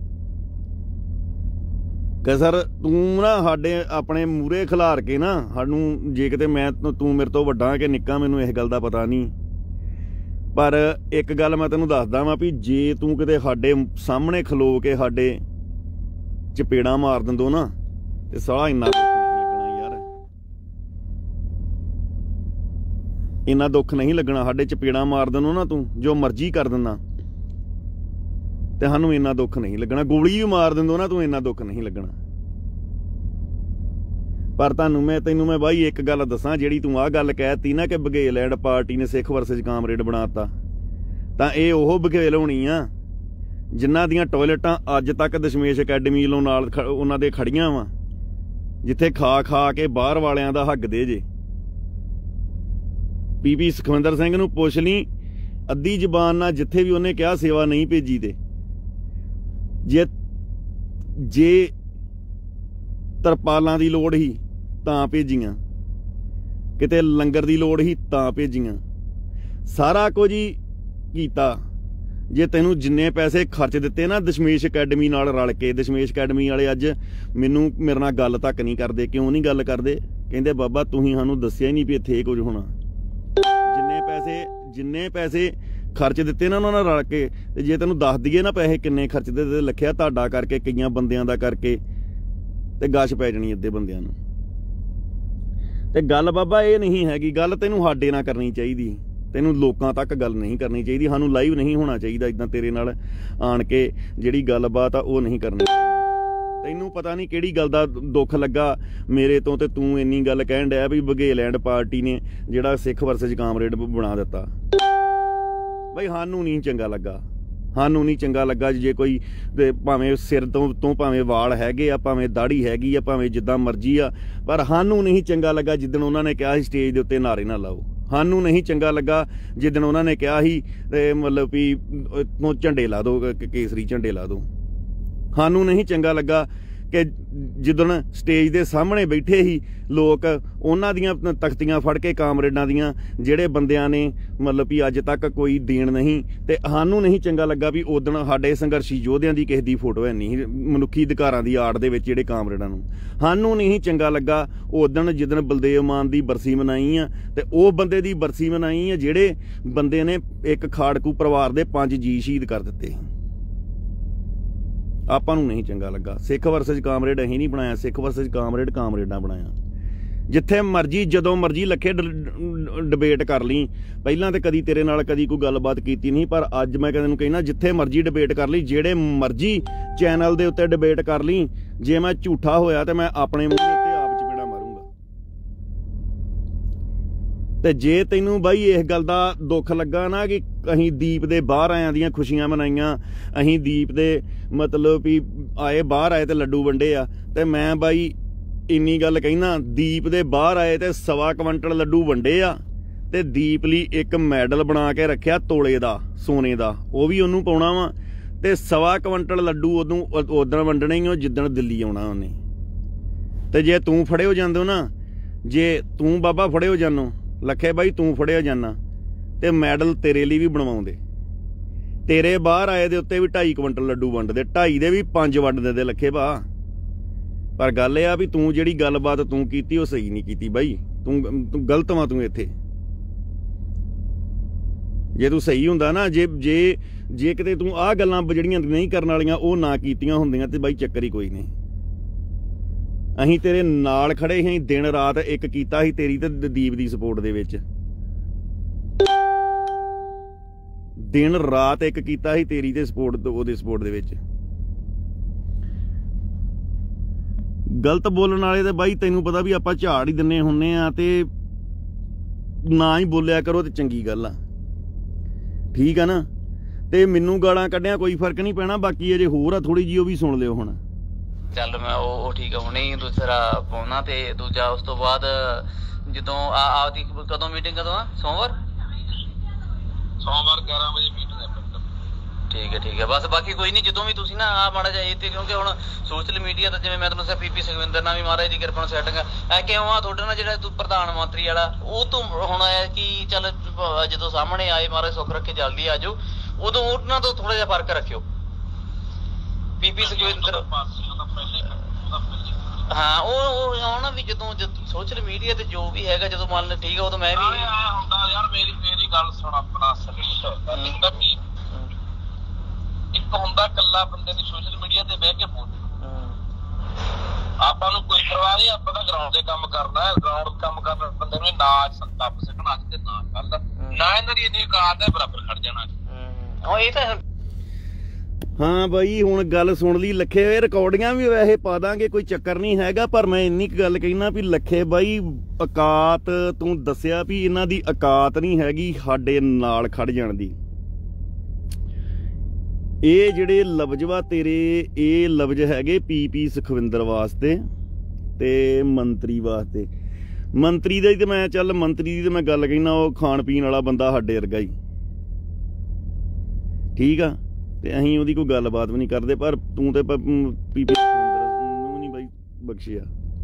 ਕਸਰ ਤੂੰ ਨਾ ਸਾਡੇ ਆਪਣੇ ਮੂਹਰੇ ਖਿਲਾਰ ਕੇ ਨਾ ਸਾਨੂੰ, ਜੇ ਕਿਤੇ ਮੈਂ ਤੂੰ ਮੇਰੇ ਤੋਂ ਵੱਡਾ ਕਿ ਨਿੱਕਾ ਮੈਨੂੰ ਇਸ ਗੱਲ ਦਾ ਪਤਾ ਨਹੀਂ, ਪਰ ਇੱਕ ਗੱਲ ਮੈਂ ਤੈਨੂੰ ਦੱਸਦਾ ਵਾਂ ਵੀ ਜੇ ਤੂੰ ਕਿਤੇ ਸਾਡੇ ਸਾਹਮਣੇ ਖਲੋ ਕੇ ਸਾਡੇ ਚਪੇੜਾਂ ਮਾਰ ਦਿੰਦੋ ਨਾ ਤੇ ਸਾਲਾ ਇੰਨਾ ਦੁੱਖ ਨਹੀਂ ਲੱਗਣਾ ਯਾਰ, ਇੰਨਾ ਦੁੱਖ ਨਹੀਂ ਲੱਗਣਾ। ਸਾਡੇ ਚਪੇੜਾਂ ਮਾਰ ਦਿੰਦੋ ਨਾ ਤੂੰ ਜੋ ਮਰਜ਼ੀ ਕਰ ਦਿੰਦਾ ਤੇ ਸਾਨੂੰ ਇੰਨਾ ਦੁੱਖ ਨਹੀਂ ਲੱਗਣਾ। ਗੋਲੀ ਵੀ ਮਾਰ ਦਿੰਦੋ ਨਾ ਤੂੰ, ਇੰਨਾ ਦੁੱਖ ਨਹੀਂ ਲੱਗਣਾ। ਪਰ ਤੁਹਾਨੂੰ ਮੈਂ ਤੈਨੂੰ ਮੈਂ ਬਾਈ ਇੱਕ ਗੱਲ ਦੱਸਾਂ, ਜਿਹੜੀ ਤੂੰ ਆਹ ਗੱਲ ਕਹਿਤੀ ਨਾ ਕਿ ਬਘੇਲੈਂਡ ਪਾਰਟੀ ਨੇ ਸਿੱਖ ਵਰਸਜ ਕਾਮਰੇਡ ਬਣਾਤਾ, ਤਾਂ ਇਹ ਉਹ ਬਘੇਲ ਹੋਣੀ ਆ ਜਿਨ੍ਹਾਂ ਦੀਆਂ ਟੋਇਲਟਾਂ ਅੱਜ ਤੱਕ ਦਸ਼ਮੇਸ਼ ਅਕੈਡਮੀ ਵੱਲੋਂ ਨਾਲ ਉਹਨਾਂ ਦੇ ਖੜੀਆਂ ਵਾ, ਜਿੱਥੇ ਖਾ ਖਾ ਕੇ ਬਾਹਰ ਵਾਲਿਆਂ ਦਾ ਹੱਗਦੇ ਜੇ। ਪੀਪੀ ਸੁਖਵਿੰਦਰ ਸਿੰਘ ਨੂੰ ਪੁੱਛ ਲਈ, ਅੱਧੀ ਜ਼ਬਾਨ ਨਾਲ ਜਿੱਥੇ ਵੀ ਉਹਨੇ ਕਿਹਾ ਸੇਵਾ ਨਹੀਂ ਭੇਜੀ, ਤੇ ਜੇ ਜੇ ਤਰਪਾਲਾਂ ਦੀ ਲੋੜ ਹੀ ਤਾਂ ਭੇਜੀਆਂ, ਕਿਤੇ ਲੰਗਰ ਦੀ ਲੋੜ ਹੀ ਤਾਂ ਭੇਜੀਆਂ, ਸਾਰਾ ਕੁਝ ਹੀ ਕੀਤਾ। ਜੇ ਤੈਨੂੰ ਜਿੰਨੇ ਪੈਸੇ ਖਰਚ ਦਿੱਤੇ ਨਾ ਦਸ਼ਮੇਸ਼ ਅਕੈਡਮੀ ਨਾਲ ਰਲ ਕੇ, ਦਸ਼ਮੇਸ਼ ਅਕੈਡਮੀ ਵਾਲੇ ਅੱਜ ਮੈਨੂੰ ਮੇਰੇ ਨਾਲ ਗੱਲ ਤੱਕ ਨਹੀਂ ਕਰਦੇ। ਕਿਉਂ ਨਹੀਂ ਗੱਲ ਕਰਦੇ? ਕਹਿੰਦੇ ਬਾਬਾ ਤੁਸੀਂ ਸਾਨੂੰ ਦੱਸਿਆ ਹੀ ਨਹੀਂ ਵੀ ਇੱਥੇ ਇਹ ਕੁਝ ਹੋਣਾ। ਜਿੰਨੇ ਪੈਸੇ ਜਿੰਨੇ ਪੈਸੇ ਖਰਚ ਦਿੱਤੇ ਨਾ ਉਹਨਾਂ ਨਾਲ ਰਲ ਕੇ, ਤੇ ਜੇ ਤੈਨੂੰ ਦੱਸ ਦਈਏ ਨਾ ਪੈਸੇ ਕਿੰਨੇ ਖਰਚਦੇ ਤੇ ਲਿਖਿਆ ਤੁਹਾਡਾ ਕਰਕੇ, ਕਈਆਂ ਬੰਦਿਆਂ ਦਾ ਕਰਕੇ, ਤੇ ਗਸ਼ ਪੈ ਜਾਣੀ ਅੱਧੇ ਬੰਦਿਆਂ ਨੂੰ। ਤੇ ਗੱਲ ਬਾਬਾ ਇਹ ਨਹੀਂ ਹੈਗੀ, ਗੱਲ ਤੈਨੂੰ ਸਾਡੇ ਨਾਲ ਕਰਨੀ ਚਾਹੀਦੀ, ਤੈਨੂੰ ਲੋਕਾਂ ਤੱਕ ਗੱਲ ਨਹੀਂ ਕਰਨੀ ਚਾਹੀਦੀ। ਸਾਨੂੰ ਲਾਈਵ ਨਹੀਂ ਹੋਣਾ ਚਾਹੀਦਾ ਇੱਦਾਂ ਤੇਰੇ ਨਾਲ ਆਣ ਕੇ ਜਿਹੜੀ ਗੱਲਬਾਤ ਆ ਉਹ ਨਹੀਂ ਕਰਨੀ। ਤੈਨੂੰ ਪਤਾ ਨਹੀਂ ਕਿਹੜੀ ਗੱਲ ਦਾ ਦੁੱਖ ਲੱਗਾ ਮੇਰੇ ਤੋਂ, ਤੇ ਤੂੰ ਇੰਨੀ ਗੱਲ ਕਹਿਣ ਡਿਆ ਵੀ ਬਘੇਲੈਂਡ ਪਾਰਟੀ ਨੇ ਜਿਹੜਾ ਸਿੱਖ ਵਰਸਜ ਕਾਮਰੇਡ ਬਣਾ ਦਿੱਤਾ। ਬਈ ਸਾਨੂੰ ਨਹੀਂ ਚੰਗਾ ਲੱਗਾ, ਸਾਨੂੰ ਨਹੀਂ ਚੰਗਾ ਲੱਗਾ। ਜੇ ਕੋਈ ਭਾਵੇਂ ਸਿਰ ਤੋਂ ਤੋਂ ਭਾਵੇਂ ਵਾਲ ਹੈਗੇ ਆ, ਭਾਵੇਂ ਦਾੜੀ ਹੈਗੀ ਆ, ਭਾਵੇਂ ਜਿੱਦਾਂ ਮਰਜ਼ੀ ਆ, ਪਰ ਸਾਨੂੰ ਨਹੀਂ ਚੰਗਾ ਲੱਗਾ ਜਿੱਦਣ ਉਹਨਾਂ ਨੇ ਕਿਹਾ ਸੀ ਸਟੇਜ ਦੇ ਉੱਤੇ ਨਾਅਰੇ ਨਾ ਲਾਓ। ਸਾਨੂੰ ਨਹੀਂ ਚੰਗਾ ਲੱਗਾ ਜਿੱਦਣ ਉਹਨਾਂ ਨੇ ਕਿਹਾ ਸੀ ਤੇ ਮਤਲਬ ਵੀ ਝੰਡੇ ਲਾ ਦਿਓ, ਕੇਸਰੀ ਝੰਡੇ ਲਾ ਦਿਓ। ਸਾਨੂੰ ਨਹੀਂ ਚੰਗਾ ਲੱਗਾ ਕਿ ਜਿੱਦਣ ਸਟੇਜ ਦੇ ਸਾਹਮਣੇ ਬੈਠੇ ਹੀ ਲੋਕ ਉਹਨਾਂ ਦੀਆਂ ਤਖਤੀਆਂ ਫੜ ਕੇ ਕਾਮਰੇਡਾਂ ਦੀਆਂ, ਜਿਹੜੇ ਬੰਦਿਆਂ ਨੇ ਮਤਲਬ ਵੀ ਅੱਜ ਤੱਕ ਕੋਈ ਦੇਣ ਨਹੀਂ। ਤੇ ਸਾਨੂੰ ਨਹੀਂ ਚੰਗਾ ਲੱਗਾ ਵੀ ਉਦਣ ਸਾਡੇ ਸੰਘਰਸ਼ੀ ਯੋਧਿਆਂ ਦੀ ਕਿਸੇ ਦੀ ਫੋਟੋ ਹੈ ਨਹੀਂ ਮਨੁੱਖੀ ਅਧਿਕਾਰਾਂ ਦੀ ਆੜ ਦੇ ਵਿੱਚ ਜਿਹੜੇ ਕਾਮਰੇਡਾਂ ਨੂੰ। ਸਾਨੂੰ ਨਹੀਂ ਚੰਗਾ ਲੱਗਾ ਉਦਣ ਜਿੱਦਣ ਬਲਦੇਵ ਮਾਨ ਦੀ ਬਰਸੀ ਮਨਾਈ ਆ, ਤੇ ਉਹ ਬੰਦੇ ਦੀ ਬਰਸੀ ਮਨਾਈ ਆ ਜਿਹੜੇ ਬੰਦੇ ਨੇ ਇੱਕ ਖਾੜਕੂ ਪਰਿਵਾਰ ਦੇ ਪੰਜ ਜੀ ਸ਼ਹੀਦ ਕਰ ਦਿੱਤੇ। ਆਪਾਂ ਨੂੰ ਨਹੀਂ ਚੰਗਾ ਲੱਗਾ। ਸਿੱਖ ਵਰਸਜ ਕਾਮਰੇਡ ਅਸੀਂ ਨਹੀਂ ਬਣਾਇਆ, ਸਿੱਖ ਵਰਸਜ ਕਾਮਰੇਡ ਕਾਮਰੇਡਾਂ ਬਣਾਇਆ। ਜਿੱਥੇ ਮਰਜੀ ਜਦੋਂ ਮਰਜੀ ਲੱਖੇ ਡਿਬੇਟ ਕਰ ਲਈ। ਪਹਿਲਾਂ ਤੇ ਕਦੀ ਤੇਰੇ ਨਾਲ ਕਦੀ ਕੋਈ ਗੱਲਬਾਤ ਕੀਤੀ ਨਹੀਂ, ਪਰ ਅੱਜ ਮੈਂ ਤੈਨੂੰ ਕਹਿਣਾ ਜਿੱਥੇ ਮਰਜੀ ਡਿਬੇਟ ਕਰ ਲਈ, ਜਿਹੜੇ ਮਰਜੀ ਚੈਨਲ ਦੇ ਉੱਤੇ ਡਿਬੇਟ ਕਰ ਲਈ। ਜੇ ਮੈਂ ਝੂਠਾ ਹੋਇਆ ਤੇ ਮੈਂ ਆਪਣੇ ਮੂੰਹ ਉੱਤੇ ਆਪ ਚਪੇੜਾ ਮਾਰੂੰਗਾ। ਤੇ ਜੇ ਤੈਨੂੰ ਬਾਈ ਇਸ ਗੱਲ ਦਾ ਦੁੱਖ ਲੱਗਾ ਨਾ ਕਿ ਅਸੀਂ ਦੀਪ ਦੇ ਬਾਹਰ ਆਇਆਂ ਦੀਆਂ ਖੁਸ਼ੀਆਂ ਮਨਾਈਆਂ, ਅਸੀਂ ਦੀਪ ਦੇ ਮਤਲਬ ਵੀ ਆਏ ਬਾਹਰ ਆਏ ਤੇ ਲੱਡੂ ਵੰਡੇ ਆ, ਤੇ ਮੈਂ ਬਾਈ ਇੰਨੀ ਗੱਲ ਕਹਿਣਾ, ਦੀਪ ਦੇ ਬਾਹਰ ਆਏ ਤੇ ਸਵਾ ਕੁਇੰਟਲ ਲੱਡੂ ਵੰਡੇ ਆ, ਤੇ ਦੀਪ ਲਈ ਇੱਕ ਮੈਡਲ ਬਣਾ ਕੇ ਰੱਖਿਆ ਤੋਲੇ ਦਾ ਸੋਨੇ ਦਾ, ਉਹ ਵੀ ਉਹਨੂੰ ਪਾਉਣਾ ਵਾ। ਤੇ ਸਵਾ ਕੁਇੰਟਲ ਲੱਡੂ ਉਦੋਂ ਉਦਣ ਵੰਡਣੇ ਹੀ ਉਹ ਜਿੱਦਣ ਦਿੱਲੀ ਆਉਣਾ ਉਹਨੇ। ਤੇ ਜੇ ਤੂੰ ਫੜੇ ਹੋ ਜਾਂਦੇ ਹੋ ਨਾ, ਜੇ ਤੂੰ ਬਾਬਾ ਫੜੇ ਹੋ ਜਾਨੋ ਲੱਖੇ ਬਾਈ, ਤੂੰ ਫੜਿਆ ਜਾਨਾ, ਤੇ ਮੈਡਲ ਤੇਰੇ ਲਈ ਵੀ ਬਣਵਾਉਂਦੇ। ਤੇਰੇ ਬਾਹਰ ਆਏ ਦੇ ਉੱਤੇ ਵੀ ਢਾਈ ਕੁਇੰਟਲ ਲੱਡੂ ਵੰਡਦੇ, ਢਾਈ ਦੇ ਵੀ ਪੰਜ ਵੰਡ ਦਿੰਦੇ ਲੱਖੇ ਭਾ। ਪਰ ਗੱਲ ਇਹ ਆ ਵੀ ਤੂੰ ਜਿਹੜੀ ਗੱਲਬਾਤ ਤੂੰ ਕੀਤੀ ਉਹ ਸਹੀ ਨਹੀਂ ਕੀਤੀ ਬਾਈ, ਤੂੰ ਤੂੰ ਗਲਤ ਵਾ। ਤੂੰ ਇੱਥੇ ਜੇ ਤੂੰ ਸਹੀ ਹੁੰਦਾ ਨਾ, ਜੇ ਜੇ ਜੇ ਕਿਤੇ ਤੂੰ ਆਹ ਗੱਲਾਂ ਜਿਹੜੀਆਂ ਨਹੀਂ ਕਰਨ ਵਾਲੀਆਂ ਉਹ ਨਾ ਕੀਤੀਆਂ ਹੁੰਦੀਆਂ, ਤੇ ਬਾਈ ਚੱਕਰ ਹੀ ਕੋਈ ਨਹੀਂ। ਅਸੀਂ ਤੇਰੇ ਨਾਲ ਖੜੇ ਸੀ, ਦਿਨ ਰਾਤ ਇੱਕ ਕੀਤਾ ਸੀ ਤੇਰੀ ਤੇ ਦੀਪ ਦੀ ਸਪੋਰਟ ਦੇ ਵਿੱਚ, ਦਿਨ ਰਾਤ ਇੱਕ ਕੀਤਾ ਸੀ ਤੇਰੀ ਤੇ ਸਪੋਰਟ ਉਹਦੇ ਸਪੋਰਟ ਦੇ ਵਿੱਚ। ਗਲਤ ਬੋਲਣ ਵਾਲੇ ਤੇ ਬਾਈ ਤੈਨੂੰ ਪਤਾ ਵੀ ਆਪਾਂ ਝਾੜ ਹੀ ਦਿੰਨੇ ਹੁੰਨੇ ਆ, ਤੇ ਨਾ ਹੀ ਬੋਲਿਆ ਕਰੋ ਤੇ ਚੰਗੀ ਗੱਲ ਆ, ਠੀਕ ਆ ਨਾ। ਤੇ ਮੈਨੂੰ ਗਾਲਾਂ ਕੱਢਿਆ ਕੋਈ ਫਰਕ ਨਹੀਂ ਪੈਣਾ, ਬਾਕੀ ਅਜੇ ਹੋਰ ਆ ਥੋੜੀ ਜੀ, ਉਹ ਵੀ ਸੁਣ ਲਿਓ ਹੁਣ। ਚੱਲ ਮੈਂ ਉਹ ਠੀਕ ਆ, ਹੁਣੇ ਹੀ ਦੂਸਰਾ ਪਾਉਣਾ। ਤੇ ਦੂਜਾ ਉਸ ਤੋਂ ਬਾਅਦ ਜਦੋਂ ਆ ਆਪਦੀ ਕਦੋਂ ਮੀਟਿੰਗ ਕਦੋਂ ਆ? ਸੋਮਵਾਰ ਸੋਮਵਾਰ ਗਿਆਰਾਂ ਵਜੇ ਮੀਟਿੰਗ ਹੈ। ਠੀਕ ਹੈ ਠੀਕ ਹੈ, ਬਸ ਬਾਕੀ ਕੋਈ ਨਹੀਂ, ਜਦੋਂ ਵੀ ਤੁਸੀਂ ਨਾ ਆ ਮਾੜਾ ਜਿਹਾ ਇਹ ਤੇ, ਕਿਉਂਕਿ ਹੁਣ ਸੋਸ਼ਲ ਮੀਡੀਆ ਤਾਂ ਜਿਵੇਂ ਮੈਂ ਤੁਹਾਨੂੰ ਦੱਸਿਆ ਪੀਪੀ ਸੁਖਵਿੰਦਰ ਨਾਲ ਵੀ ਮਹਾਰਾਜ ਦੀ ਕਿਰਪਾ ਨਾਲ ਸੈਟਿੰਗ ਐ ਕਿਉਂ ਆ ਤੁਹਾਡੇ ਨਾਲ ਜਿਹੜਾ ਤੂੰ ਪ੍ਰਧਾਨ ਮੰਤਰੀ ਵਾਲਾ ਉਹ ਤੋਂ ਹੁਣ ਆਇਆ ਕਿ ਚੱਲ ਜਦੋਂ ਸਾਹਮਣੇ ਆਏ ਮਹਾਰਾਜ ਸੁੱਖ ਰੱਖੇ ਜਲਦੀ ਆ ਜਾਓ, ਉਦੋਂ ਉਹਨਾਂ ਤੋਂ ਥੋੜਾ ਜਿਹਾ ਫਰਕ ਰੱਖਿਓ। ਪੀਪੀ ਸੁਖਵਿੰਦਰ ਹਾਂ ਉਹ ਉਹ ਨਾ ਵੀ ਜਦੋਂ ਸੋਸ਼ਲ ਮੀਡੀਆ ਤੇ ਜੋ ਵੀ ਹੈਗਾ, ਜਦੋਂ ਮੰਨ ਲੈ ਠੀਕ ਆ, ਉਦੋਂ ਮੈਂ ਵੀ ਹੁੰਦਾ ਯਾਰ। ਮੇਰੀ ਮੇਰੀ ਗੱਲ ਸੁਣ, ਆਪਣਾ ਹੁੰਦਾ ਕੀ ਇੱਕ ਹੁੰਦਾ ਇਕੱਲਾ ਬੰਦੇ ਦੀ ਸੋਸ਼ਲ ਮੀਡੀਆ ਤੇ ਬਹਿ ਕੇ ਬੋਲ, ਆਪਾਂ ਨੂੰ ਕੋਈ ਪਰਵਾਹ ਨਹੀਂ, ਆਪਾਂ ਤਾਂ ਗਰਾਊਂਡ ਦੇ ਕੰਮ ਕਰਨਾ ਹੈ। ਗਰਾਊਂਡ ਕੰਮ ਕਰਨ ਬੰਦੇ ਨੂੰ ਨਾ ਸੰਤਾਪ ਸਿੱਖਣਾ ਤੇ ਨਾ ਕੱਲ ਨਾ ਇਹਨਾਂ ਦੀ ਇੰਨੀ ਔਕਾਤ ਹੈ ਬਰਾਬਰ ਖੜ ਜਾਣਾ। ਹਾਂ ਇਹ ਤਾਂ ਹਾਂ ਬਾਈ ਹੁਣ ਗੱਲ ਸੁਣ ਲਈ ਲੱਖੇ, ਇਹ ਰਿਕਾਰਡਿੰਗਾਂ ਵੀ ਵੈਸੇ ਪਾ ਦਾਂਗੇ, ਕੋਈ ਚੱਕਰ ਨਹੀਂ ਹੈਗਾ। ਪਰ ਮੈਂ ਇੰਨੀ ਕੁ ਗੱਲ ਕਹਿਣਾ ਵੀ ਲੱਖੇ ਬਾਈ ਔਕਾਤ ਤੂੰ ਦੱਸਿਆ ਵੀ ਇਹਨਾਂ ਦੀ ਔਕਾਤ ਨਹੀਂ ਹੈਗੀ ਸਾਡੇ ਨਾਲ ਖੜ ਜਾਣ ਦੀ। ਇਹ ਜਿਹੜੇ ਲਫ਼ਜ਼ ਵਾ ਤੇਰੇ, ਇਹ ਲਫ਼ਜ਼ ਹੈਗੇ ਪੀਪੀ ਸੁਖਵਿੰਦਰ ਵਾਸਤੇ ਤੇ ਮੰਤਰੀ ਵਾਸਤੇ। ਮੰਤਰੀ ਦਾ ਹੀ ਤੇ ਮੈਂ ਚੱਲ ਮੰਤਰੀ ਦੀ ਤੇ ਮੈਂ ਗੱਲ ਕਹਿਣਾ, ਉਹ ਖਾਣ ਪੀਣ ਵਾਲਾ ਬੰਦਾ ਸਾਡੇ ਵਰਗਾ ਹੀ, ਠੀਕ ਆ। ਤੇ ਅਸੀਂ ਉਹਦੀ ਕੋਈ ਗੱਲਬਾਤ ਵੀ ਨਹੀਂ ਕਰਦੇ। ਪਰ ਤੂੰ ਤੇ ਪੀਪੀ ਸੁਖਵਿੰਦਰ ਨੂੰ ਨਹੀਂ ਬਾਈ ਬਖਸ਼ਿਆ।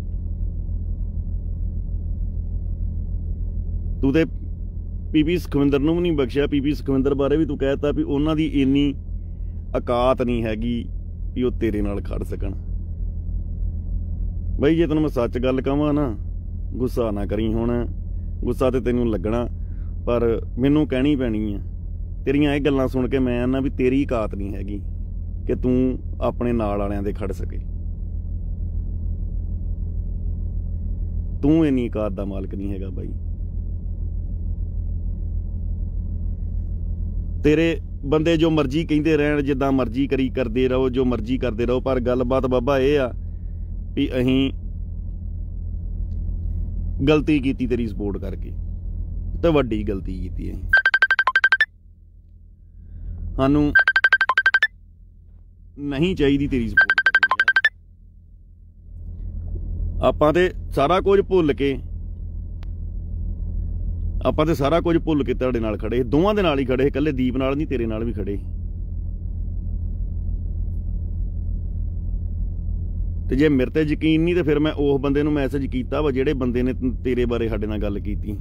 ਤੂੰ ਤੇ ਪੀਪੀ ਸੁਖਵਿੰਦਰ ਨੂੰ ਵੀ ਨਹੀਂ ਬਖਸ਼ਿਆ। ਪੀਪੀ ਸੁਖਵਿੰਦਰ ਬਾਰੇ ਵੀ ਤੂੰ ਕਹਿਤਾ ਵੀ ਉਹਨਾਂ ਦੀ ਇੰਨੀ ਔਕਾਤ ਨਹੀਂ ਹੈਗੀ ਵੀ ਉਹ ਤੇਰੇ ਨਾਲ ਖੜ ਸਕਣ। ਬਾਈ ਜੇ ਤੈਨੂੰ ਮੈਂ ਸੱਚ ਗੱਲ ਕਹਾਂ ਨਾ, ਗੁੱਸਾ ਨਾ ਕਰੀ। ਹੁਣ ਗੁੱਸਾ ਤੇ ਤੈਨੂੰ ਲੱਗਣਾ, ਪਰ ਮੈਨੂੰ ਕਹਿਣੀ ਪੈਣੀ ਆ। ਤੇਰੀਆਂ ਇਹ ਗੱਲਾਂ ਸੁਣ ਕੇ ਮੈਂ ਨਾ ਵੀ ਤੇਰੀ ਔਕਾਤ ਨਹੀਂ ਹੈਗੀ ਕਿ ਤੂੰ ਆਪਣੇ ਨਾਲ ਵਾਲਿਆਂ ਦੇ ਖੜ ਸਕੇ। ਤੂੰ ਇੰਨੀ ਔਕਾਤ ਦਾ ਮਾਲਕ ਨਹੀਂ ਹੈਗਾ ਬਾਈ। ਤੇਰੇ ਬੰਦੇ ਜੋ ਮਰਜ਼ੀ ਕਹਿੰਦੇ ਰਹਿਣ, ਜਿੱਦਾਂ ਮਰਜ਼ੀ ਕਰੀ ਕਰਦੇ ਰਹੋ, ਜੋ ਮਰਜ਼ੀ ਕਰਦੇ ਰਹੋ, ਪਰ ਗੱਲਬਾਤ ਬਾਬਾ ਇਹ ਆ ਵੀ ਅਸੀਂ ਗਲਤੀ ਕੀਤੀ ਤੇਰੀ ਸਪੋਰਟ ਕਰਕੇ, ਤੇ ਵੱਡੀ ਗਲਤੀ ਕੀਤੀ ਅਸੀਂ। ਸਾਨੂੰ ਨਹੀਂ ਚਾਹੀਦੀ ਤੇਰੀ ਸਪੋਰਟ ਕਰਨੀ। ਆਪਾਂ ਤੇ ਸਾਰਾ ਕੁਝ ਭੁੱਲ ਕੇ ਆਪਾਂ ਤੇ ਸਾਰਾ ਕੁਝ ਭੁੱਲ ਕੇ ਤੁਹਾਡੇ ਨਾਲ ਖੜੇ, ਦੋਵਾਂ ਦੇ ਨਾਲ ਹੀ ਖੜੇ, ਇਕੱਲੇ ਦੀਪ ਨਾਲ ਨਹੀਂ, ਤੇਰੇ ਨਾਲ ਵੀ ਖੜੇ। ਤੇ ਜੇ ਮੇਰੇ ਤੇ ਯਕੀਨ ਨਹੀਂ ਤੇ ਫਿਰ ਮੈਂ ਉਸ ਬੰਦੇ ਨੂੰ ਮੈਸੇਜ ਕੀਤਾ ਵਾ ਜਿਹੜੇ ਬੰਦੇ ਨੇ ਤੇਰੇ ਬਾਰੇ ਸਾਡੇ ਨਾਲ ਗੱਲ ਕੀਤੀ।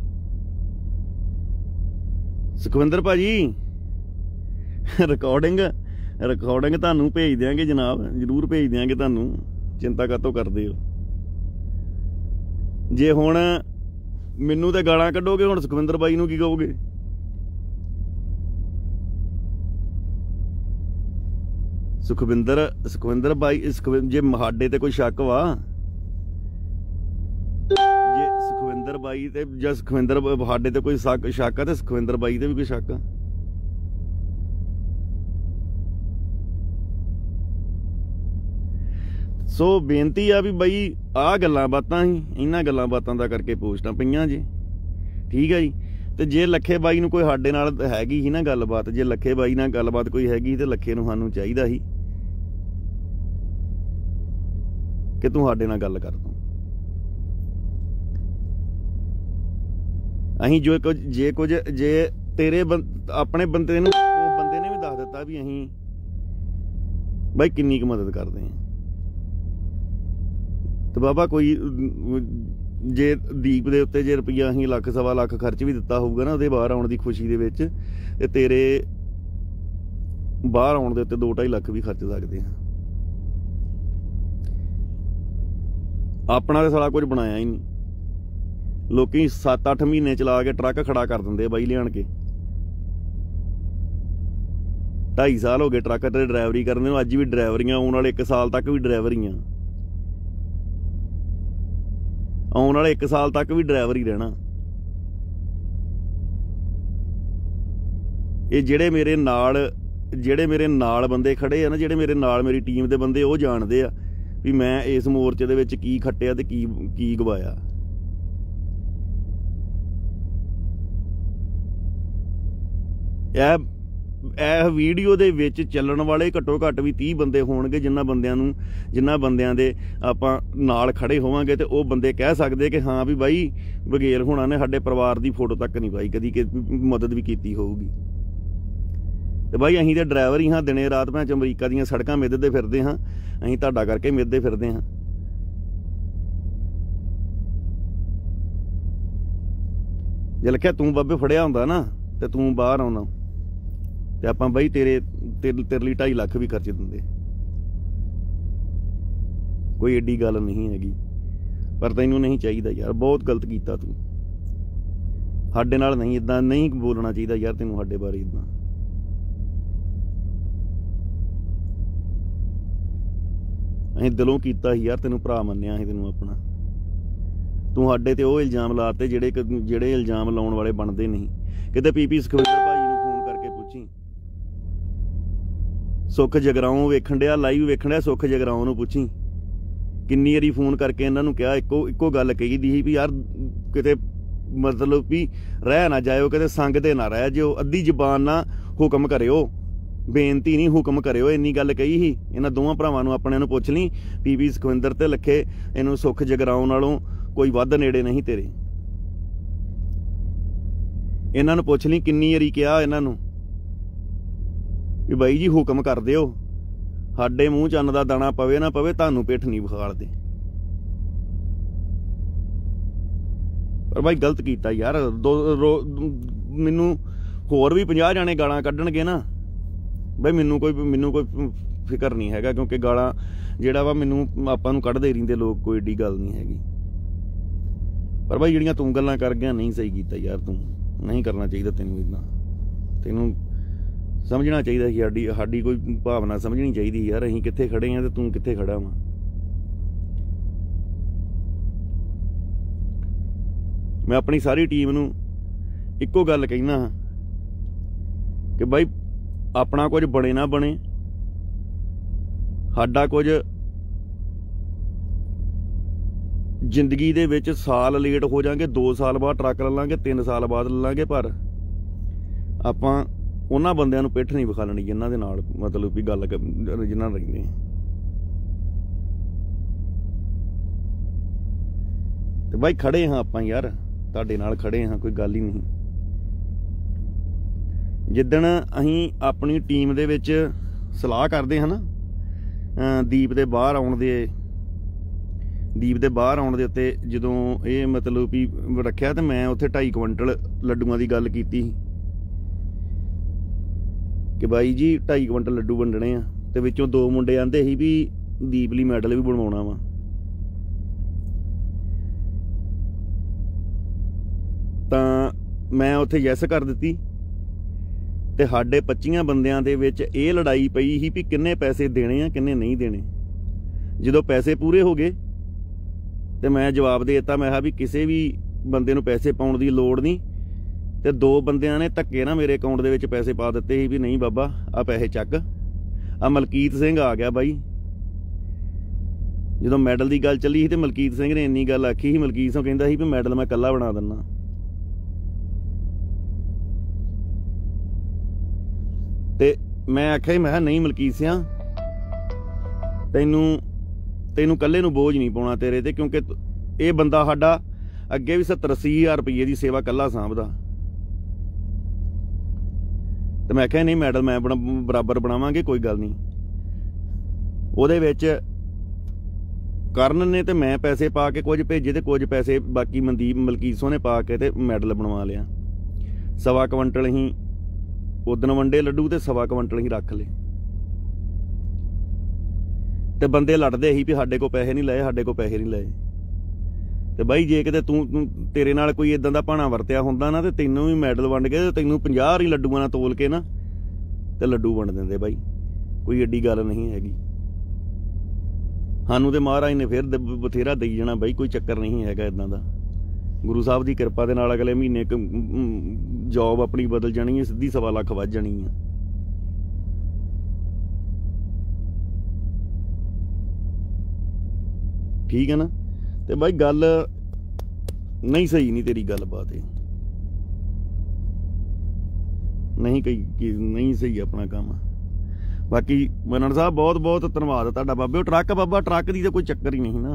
ਸੁਖਵਿੰਦਰ ਭਾਜੀ ਰਿਕਾਰਡਿੰਗ ਰਿਕਾਰਡਿੰਗ ਤੁਹਾਨੂੰ ਭੇਜ ਦਿਆਂਗੇ ਜਨਾਬ, ਜ਼ਰੂਰ ਭੇਜ ਦਿਆਂਗੇ ਤੁਹਾਨੂੰ, ਚਿੰਤਾ ਕਾਹਤੋਂ ਕਰਦੇ ਹੋ। ਜੇ ਹੁਣ ਮੈਨੂੰ ਤੇ ਗਾਲਾਂ ਕੱਢੋਗੇ, ਹੁਣ ਸੁਖਵਿੰਦਰ ਬਾਈ ਨੂੰ ਕੀ ਕਹੋਗੇ? ਸੁਖਵਿੰਦਰ ਸੁਖਵਿੰਦਰ ਬਾਈ ਜੇ ਸਾਡੇ ਤੇ ਕੋਈ ਸ਼ੱਕ ਵਾ, ਜੇ ਸੁਖਵਿੰਦਰ ਬਾਈ ਤੇ ਜਾਂ ਸੁਖਵਿੰਦਰ ਸਾਡੇ ਤੇ ਕੋਈ ਸ਼ੱਕ ਆ ਤੇ ਸੁਖਵਿੰਦਰ ਬਾਈ ਤੇ ਵੀ ਕੋਈ ਸ਼ੱਕ ਆ। ਸੋ ਬੇਨਤੀ ਆ ਵੀ ਬਾਈ ਆਹ ਗੱਲਾਂ ਬਾਤਾਂ ਸੀ, ਇਹਨਾਂ ਗੱਲਾਂ ਬਾਤਾਂ ਦਾ ਕਰਕੇ ਪੋਸਟਾਂ ਪਈਆਂ ਜੀ, ਠੀਕ ਹੈ ਜੀ। ਤੇ ਜੇ ਲੱਖੇ ਬਾਈ ਨੂੰ ਕੋਈ ਸਾਡੇ ਨਾਲ ਹੈਗੀ ਸੀ ਨਾ ਗੱਲਬਾਤ, ਜੇ ਲੱਖੇ ਬਾਈ ਨਾਲ ਗੱਲਬਾਤ ਕੋਈ ਹੈਗੀ ਤੇ ਲੱਖੇ ਨੂੰ ਸਾਨੂੰ ਚਾਹੀਦਾ ਸੀ ਕਿ ਤੂੰ ਸਾਡੇ ਨਾਲ ਗੱਲ ਕਰ ਤੂੰ। ਅਸੀਂ ਜੋ ਕੁਝ ਜੇ ਕੁਝ ਜੇ ਤੇਰੇ ਆਪਣੇ ਬੰਦੇ ਨੂੰ, ਉਹ ਬੰਦੇ ਨੇ ਵੀ ਦੱਸ ਦਿੱਤਾ ਵੀ ਅਸੀਂ ਬਾਈ ਕਿੰਨੀ ਕੁ ਮਦਦ ਕਰਦੇ ਹਾਂ। ਤੇ ਬਾਬਾ ਕੋਈ ਜੇ ਦੀਪ ਦੇ ਉੱਤੇ ਜੇ ਰੁਪਈਆ ਅਸੀਂ ਲੱਖ ਸਵਾ ਲੱਖ ਖਰਚ ਵੀ ਦਿੱਤਾ ਹੋਊਗਾ ਨਾ ਉਹਦੇ ਬਾਹਰ ਆਉਣ ਦੀ ਖੁਸ਼ੀ ਦੇ ਵਿੱਚ, ਤੇ ਤੇਰੇ ਬਾਹਰ ਆਉਣ ਦੇ ਉੱਤੇ ਦੋ ਢਾਈ ਲੱਖ ਵੀ ਖਰਚ ਸਕਦੇ ਹਾਂ। ਆਪਣਾ ਤਾਂ ਸਾਰਾ ਕੁਝ ਬਣਾਇਆ ਹੀ ਨਹੀਂ। ਲੋਕੀ ਸੱਤ ਅੱਠ ਮਹੀਨੇ ਚਲਾ ਕੇ ਟਰੱਕ ਖੜਾ ਕਰ ਦਿੰਦੇ ਬਾਈ ਲਿਆਣ ਕੇ। ਢਾਈ ਸਾਲ ਹੋ ਗਏ ਟਰੱਕ ਤੇ ਡਰਾਈਵਰੀ ਕਰਨ ਨੂੰ, ਅੱਜ ਵੀ ਡਰਾਈਵਰੀਆਂ, ਆਉਣ ਵਾਲੇ ਇੱਕ ਸਾਲ ਤੱਕ ਵੀ ਡਰਾਈਵਰੀਆਂ, ਆਉਣ ਵਾਲੇ ਇੱਕ ਸਾਲ ਤੱਕ ਵੀ ਡਰਾਈਵਰ ਹੀ ਰਹਿਣਾ। ਇਹ ਜਿਹੜੇ ਮੇਰੇ ਨਾਲ ਜਿਹੜੇ ਮੇਰੇ ਨਾਲ ਬੰਦੇ ਖੜੇ ਆ ਨਾ, ਜਿਹੜੇ ਮੇਰੇ ਨਾਲ ਮੇਰੀ ਟੀਮ ਦੇ ਬੰਦੇ, ਉਹ ਜਾਣਦੇ ਆ ਵੀ ਮੈਂ ਇਸ ਮੋਰਚੇ ਦੇ ਵਿੱਚ ਕੀ ਖੱਟਿਆ ਤੇ ਕੀ ਕੀ ਗਵਾਇਆ। ਇਹ ਇਹ ਵੀਡੀਓ ਦੇ ਵਿੱਚ ਚੱਲਣ ਵਾਲੇ ਘੱਟੋ ਘੱਟ ਵੀ ਤੀਹ ਬੰਦੇ ਹੋਣਗੇ, ਜਿਨ੍ਹਾਂ ਬੰਦਿਆਂ ਨੂੰ ਜਿਨ੍ਹਾਂ ਬੰਦਿਆਂ ਦੇ ਆਪਾਂ ਨਾਲ ਖੜੇ ਹੋਵਾਂਗੇ ਤੇ ਉਹ ਬੰਦੇ ਕਹਿ ਸਕਦੇ ਕਿ ਹਾਂ ਵੀ ਬਾਈ ਬਘੇਲ ਹੋਣਾ ਨੇ ਸਾਡੇ ਪਰਿਵਾਰ ਦੀ ਫੋਟੋ ਤੱਕ ਨਹੀਂ ਪਾਈ ਕਦੀ, ਕਿ ਮਦਦ ਵੀ ਕੀਤੀ ਹੋਊਗੀ। ਤੇ ਬਾਈ ਅਸੀਂ ਤੇ ਡਰਾਈਵਰ ਹੀ ਹਾਂ, ਦਿਨੇ ਰਾਤ ਭੈਣ ਚ ਅਮਰੀਕਾ ਦੀਆਂ ਸੜਕਾਂ ਮਿੱਧਦੇ ਫਿਰਦੇ ਹਾਂ, ਅਸੀਂ ਤੁਹਾਡਾ ਕਰਕੇ ਮਿੱਧਦੇ ਫਿਰਦੇ ਹਾਂ। ਜੇ ਲਿਖਿਆ ਤੂੰ ਬਾਬੇ ਫੜਿਆ ਹੁੰਦਾ ਨਾ ਤੇ ਤੂੰ ਬਾਹਰ ਆਉਣਾ ਤੇ ਆਪਾਂ ਬਾਈ ਤੇਰੇ ਤੇਰੇ ਲਈ ਢਾਈ ਲੱਖ ਵੀ ਖਰਚ ਦਿੰਦੇ, ਕੋਈ ਏਡੀ ਗੱਲ ਨਹੀਂ ਹੈਗੀ। ਪਰ ਤੈਨੂੰ ਨਹੀਂ ਚਾਹੀਦਾ ਯਾਰ, ਬਹੁਤ ਗਲਤ ਕੀਤਾ ਤੂੰ ਸਾਡੇ ਨਾਲ। ਨਹੀਂ ਇੱਦਾਂ ਨਹੀਂ ਬੋਲਣਾ ਚਾਹੀਦਾ ਯਾਰ ਤੈਨੂੰ ਸਾਡੇ ਬਾਰੇ ਇੱਦਾਂ। ਅਸੀਂ ਦਿਲੋਂ ਕੀਤਾ ਸੀ ਯਾਰ, ਤੈਨੂੰ ਭਰਾ ਮੰਨਿਆ ਸੀ ਤੈਨੂੰ ਆਪਣਾ। ਤੂੰ ਸਾਡੇ ਤੇ ਉਹ ਇਲਜ਼ਾਮ ਲਾਤੇ ਜਿਹੜੇ ਜਿਹੜੇ ਇਲਜ਼ਾਮ ਲਾਉਣ ਵਾਲੇ ਬਣਦੇ ਨਹੀਂ। ਕਿਤੇ ਪੀਪੀ ਸੁਖਵਿੰਦਰ ਭਾਜੀ ਨੂੰ ਫੋਨ ਕਰਕੇ ਪੁੱਛੀ, ਸੁੱਖ ਜਗਰਾਉਂ ਵੇਖਣ ਡਿਆ, ਲਾਈਵ ਵੇਖਣ ਡਿਆ, ਸੁੱਖ ਜਗਰਾਉਂ ਨੂੰ ਪੁੱਛੀ ਕਿੰਨੀ ਵਾਰੀ ਫੋਨ ਕਰਕੇ ਇਹਨਾਂ ਨੂੰ ਕਿਹਾ, ਇੱਕੋ ਇੱਕੋ ਗੱਲ ਕਹੀ ਦੀ ਸੀ ਵੀ ਯਾਰ ਕਿਤੇ ਮਤਲਬ ਵੀ ਰਹਿ ਨਾ ਜਾਇਓ, ਕਿਤੇ ਸੰਗਦੇ ਨਾ ਰਹਿ ਜਿਓ, ਅੱਧੀ ਜ਼ਬਾਨ ਨਾ ਹੁਕਮ ਕਰਿਓ, ਬੇਨਤੀ ਨਹੀਂ ਹੁਕਮ ਕਰਿਓ, ਇੰਨੀ ਗੱਲ ਕਹੀ ਸੀ। ਇਹਨਾਂ ਦੋਵਾਂ ਭਰਾਵਾਂ ਨੂੰ ਆਪਣਿਆਂ ਨੂੰ ਪੁੱਛ ਲਈ, ਪੀਪੀ ਸੁਖਵਿੰਦਰ ਤੇ ਲੱਖੇ ਇਹਨੂੰ ਸੁੱਖ ਜਗਰਾਉਂ ਨਾਲੋਂ ਕੋਈ ਵੱਧ ਨੇੜੇ ਨਹੀਂ ਤੇਰੇ। ਇਹਨਾਂ ਨੂੰ ਪੁੱਛ ਲਈ ਕਿੰਨੀ ਵਾਰੀ ਕਿਹਾ ਇਹਨਾਂ ਨੂੰ ਵੀ ਬਾਈ ਜੀ ਹੁਕਮ ਕਰ ਦਿਓ, ਸਾਡੇ ਮੂੰਹ ਚੰਨ ਦਾ ਦਾਣਾ ਪਵੇ ਨਾ ਪਵੇ, ਤੁਹਾਨੂੰ ਪਿੱਠ ਨਹੀਂ ਵਿਖਾਲਦੇ। ਪਰ ਬਾਈ ਗਲਤ ਕੀਤਾ ਯਾਰ। ਦੋ ਮੈਨੂੰ ਹੋਰ ਵੀ ਪੰਜਾਹ ਜਾਣੇ ਗਾਲਾਂ ਕੱਢਣਗੇ ਨਾ ਬਾਈ, ਮੈਨੂੰ ਕੋਈ ਮੈਨੂੰ ਕੋਈ ਫਿਕਰ ਨਹੀਂ ਹੈਗਾ, ਕਿਉਂਕਿ ਗਾਲਾਂ ਜਿਹੜਾ ਵਾ ਮੈਨੂੰ ਆਪਾਂ ਨੂੰ ਕੱਢਦੇ ਰਹਿੰਦੇ ਲੋਕ, ਕੋਈ ਏਡੀ ਗੱਲ ਨਹੀਂ ਹੈਗੀ। ਪਰ ਬਾਈ ਜਿਹੜੀਆਂ ਤੂੰ ਗੱਲਾਂ ਕਰ ਗਿਆ ਨਹੀਂ ਸਹੀ ਕੀਤਾ ਯਾਰ, ਤੂੰ ਨਹੀਂ ਕਰਨਾ ਚਾਹੀਦਾ ਤੈਨੂੰ ਇੱਦਾਂ। ਤੈਨੂੰ ਸਮਝਣਾ ਚਾਹੀਦਾ ਕਿ ਸਾਡੀ ਸਾਡੀ ਕੋਈ ਭਾਵਨਾ ਸਮਝਣੀ ਚਾਹੀਦੀ ਯਾਰ, ਅਸੀਂ ਕਿੱਥੇ ਖੜੇ ਹਾਂ ਤੇ ਤੂੰ ਕਿੱਥੇ ਖੜਾ ਵਾ। ਮੈਂ ਆਪਣੀ ਸਾਰੀ ਟੀਮ ਨੂੰ ਇੱਕੋ ਗੱਲ ਕਹਿਣਾ ਹਾਂ ਕਿ ਬਾਈ ਆਪਣਾ ਕੁਝ ਬਣੇ ਨਾ ਬਣੇ, ਸਾਡਾ ਕੁਝ ਜ਼ਿੰਦਗੀ ਦੇ ਵਿੱਚ ਸਾਲ ਲੇਟ ਹੋ ਜਾਾਂਗੇ, ਦੋ ਸਾਲ ਬਾਅਦ ਟਰੱਕ ਲੈ ਲਾਂਗੇ, ਤਿੰਨ ਸਾਲ ਬਾਅਦ ਲੈ ਲਾਂਗੇ, ਪਰ ਆਪਾਂ ਉਹਨਾਂ ਬੰਦਿਆਂ ਨੂੰ ਪਿੱਠ ਨਹੀਂ ਵਿਖਾਲਣੀ ਜਿਨ੍ਹਾਂ ਦੇ ਨਾਲ ਮਤਲਬ ਵੀ ਗੱਲ ਜਿਨ੍ਹਾਂ ਨਾਲ ਰਹਿੰਦੇ ਆ। ਤੇ ਬਾਈ ਖੜੇ ਹਾਂ ਆਪਾਂ ਯਾਰ, ਤੁਹਾਡੇ ਨਾਲ ਖੜੇ ਹਾਂ, ਕੋਈ ਗੱਲ ਹੀ ਨਹੀਂ। ਜਿੱਦਣ ਅਸੀਂ ਆਪਣੀ ਟੀਮ ਦੇ ਵਿੱਚ ਸਲਾਹ ਕਰਦੇ ਹਾਂ ਨਾ ਦੀਪ ਦੇ ਬਾਹਰ ਆਉਣ ਦੇ ਦੀਪ ਦੇ ਬਾਹਰ ਆਉਣ ਦੇ ਉੱਤੇ, ਜਦੋਂ ਇਹ ਮਤਲਬ ਵੀ ਰੱਖਿਆ ਤੇ ਮੈਂ ਉੱਥੇ ਢਾਈ ਕੁਇੰਟਲ ਲੱਡੂਆਂ ਦੀ ਗੱਲ ਕੀਤੀ ਕਿ ਬਾਈ ਜੀ ਢਾਈ ਕੁਇੰਟਲ ਲੱਡੂ ਵੰਡਣੇ ਆ, ਤੇ ਵਿੱਚੋਂ ਦੋ ਮੁੰਡੇ ਆਂਦੇ ਸੀ ਵੀ ਦੀਪ ਲਈ ਮੈਡਲ ਵੀ ਬਣਵਾਉਣਾ ਵਾ। ਤਾਂ ਮੈਂ ਉੱਥੇ ਯੈਸ ਕਰ ਦਿੱਤੀ ਤੇ ਸਾਡੇ ਪੱਚੀਆਂ ਬੰਦਿਆਂ ਦੇ ਵਿੱਚ ਇਹ ਲੜਾਈ ਪਈ ਸੀ ਵੀ ਕਿੰਨੇ ਪੈਸੇ ਦੇਣੇ ਆ ਕਿੰਨੇ ਨਹੀਂ ਦੇਣੇ। ਜਦੋਂ ਪੈਸੇ ਪੂਰੇ ਹੋ ਗਏ ਤੇ ਮੈਂ ਜਵਾਬ ਦੇ ਦਿੱਤਾ, ਮੈਂ ਕਿਹਾ ਵੀ ਕਿਸੇ ਵੀ ਬੰਦੇ ਨੂੰ ਪੈਸੇ ਪਾਉਣ ਦੀ ਲੋੜ ਨਹੀਂ। ਤੇ ਦੋ ਬੰਦਿਆਂ ਨੇ ਧੱਕੇ ਨਾ ਮੇਰੇ ਅਕਾਊਂਟ ਦੇ ਵਿੱਚ ਪੈਸੇ ਪਾ ਦਿੱਤੇ ਸੀ ਵੀ ਨਹੀਂ ਬਾਬਾ ਆ ਪੈਸੇ ਚੱਕ। ਆ ਮਲਕੀਤ ਸਿੰਘ ਆ ਗਿਆ ਬਾਈ, ਜਦੋਂ ਮੈਡਲ ਦੀ ਗੱਲ ਚੱਲੀ ਸੀ ਤੇ ਮਲਕੀਤ ਸਿੰਘ ਨੇ ਇੰਨੀ ਗੱਲ ਆਖੀ ਸੀ, ਮਲਕੀਤ ਸਿੰਘ ਕਹਿੰਦਾ ਸੀ ਵੀ ਮੈਡਲ ਮੈਂ ਇਕੱਲਾ ਬਣਾ ਦਿੰਦਾ। ਤੇ ਮੈਂ ਆਖਿਆ ਮੈਂ ਕਿਹਾ ਨਹੀਂ ਮਲਕੀਤ ਸਿੰਘ, ਤੈਨੂੰ ਤੈਨੂੰ ਇਕੱਲੇ ਨੂੰ ਬੋਝ ਨਹੀਂ ਪਾਉਣਾ ਤੇਰੇ ਤੇ, ਕਿਉਂਕਿ ਇਹ ਬੰਦਾ ਸਾਡਾ ਅੱਗੇ ਵੀ ਸੱਤਰ ਅੱਸੀ ਹਜ਼ਾਰ ਰੁਪਈਏ ਦੀ ਸੇਵਾ ਇਕੱਲਾ ਸਾਂਭਦਾ। ਤੇ ਮੈਂ ਕਿਹਾ ਨਹੀਂ ਮੈਡਲ ਮੈਂ ਬਰਾਬਰ ਬਣਾਵਾਂਗੇ, ਕੋਈ ਗੱਲ ਨਹੀਂ। ਉਹਦੇ ਵਿੱਚ ਕਰਨ ਨੇ ਤੇ ਮੈਂ ਪੈਸੇ ਪਾ ਕੇ ਕੁਝ ਭੇਜੇ ਤੇ ਕੁਝ ਪੈਸੇ ਬਾਕੀ ਮਨਦੀਪ ਮਲਕੀਤ ਸਿੰਘ ਨੇ ਪਾ ਕੇ ਤੇ ਮੈਡਲ ਬਣਵਾ ਲਿਆ। ਸਵਾ ਕੁਇੰਟਲ ਹੀ ਉਦਣ ਵੰਡੇ ਲੱਡੂ ਤੇ ਸਵਾ ਕੁਇੰਟਲ ਹੀ ਰੱਖ ਲਏ। ਤੇ ਬੰਦੇ ਲੜਦੇ ਸੀ ਵੀ ਸਾਡੇ ਕੋਲ ਪੈਸੇ ਨਹੀਂ ਲਏ, ਸਾਡੇ ਕੋਲ ਪੈਸੇ ਨਹੀਂ ਲਏ। ਤੇ ਬਾਈ ਜੇ ਕਿਤੇ ਤੂੰ ਤੇਰੇ ਨਾਲ ਕੋਈ ਇਦਾਂ ਦਾ ਭਾਣਾ ਵਰਤਿਆ ਹੁੰਦਾ ਨਾ ਤੇ ਤੈਨੂੰ ਵੀ ਮੈਡਲ ਵੰਡ ਕੇ ਤੇ ਤੈਨੂੰ ਪੰਜਾਹ ਹੀ ਲੱਡੂਆਂ ਨਾਲ ਤੋਲ ਕੇ ਨਾ ਤੇ ਲੱਡੂ ਵੰਡ ਦਿੰਦੇ ਬਾਈ, ਕੋਈ ਏਡੀ ਗੱਲ ਨਹੀਂ ਹੈਗੀ। ਸਾਨੂੰ ਤੇ ਮਹਾਰਾਜ ਨੇ ਫਿਰ ਬਥੇਰਾ ਦੇਈ ਜਾਣਾ ਬਾਈ, ਕੋਈ ਚੱਕਰ ਨਹੀਂ ਹੈਗਾ ਇਦਾਂ ਦਾ। ਗੁਰੂ ਸਾਹਿਬ ਦੀ ਕਿਰਪਾ ਦੇ ਨਾਲ ਅਗਲੇ ਮਹੀਨੇ ਜੌਬ ਆਪਣੀ ਬਦਲ ਜਾਣੀ ਹੈ, ਸਿੱਧੀ ਸਵਾ ਲੱਖ ਵੱਧ ਜਾਣੀ ਹੈ। ਠੀਕ ਹੈ ਨਾ। ਤੇ ਬਾਈ ਗੱਲ ਨਹੀਂ ਸਹੀ ਨਹੀਂ ਤੇਰੀ ਗੱਲਬਾਤ, ਇਹ ਨਹੀਂ ਕਹੀ ਨਹੀਂ ਸਹੀ ਆਪਣਾ ਕੰਮ। ਬਾਕੀ ਮਨਨ ਸਾਹਿਬ ਬਹੁਤ ਬਹੁਤ ਧੰਨਵਾਦ ਤੁਹਾਡਾ ਬਾਬੇ। ਉਹ ਟਰੱਕ ਬਾਬਾ ਟਰੱਕ ਦੀ ਤਾਂ ਕੋਈ ਚੱਕਰ ਹੀ ਨਹੀਂ ਨਾ,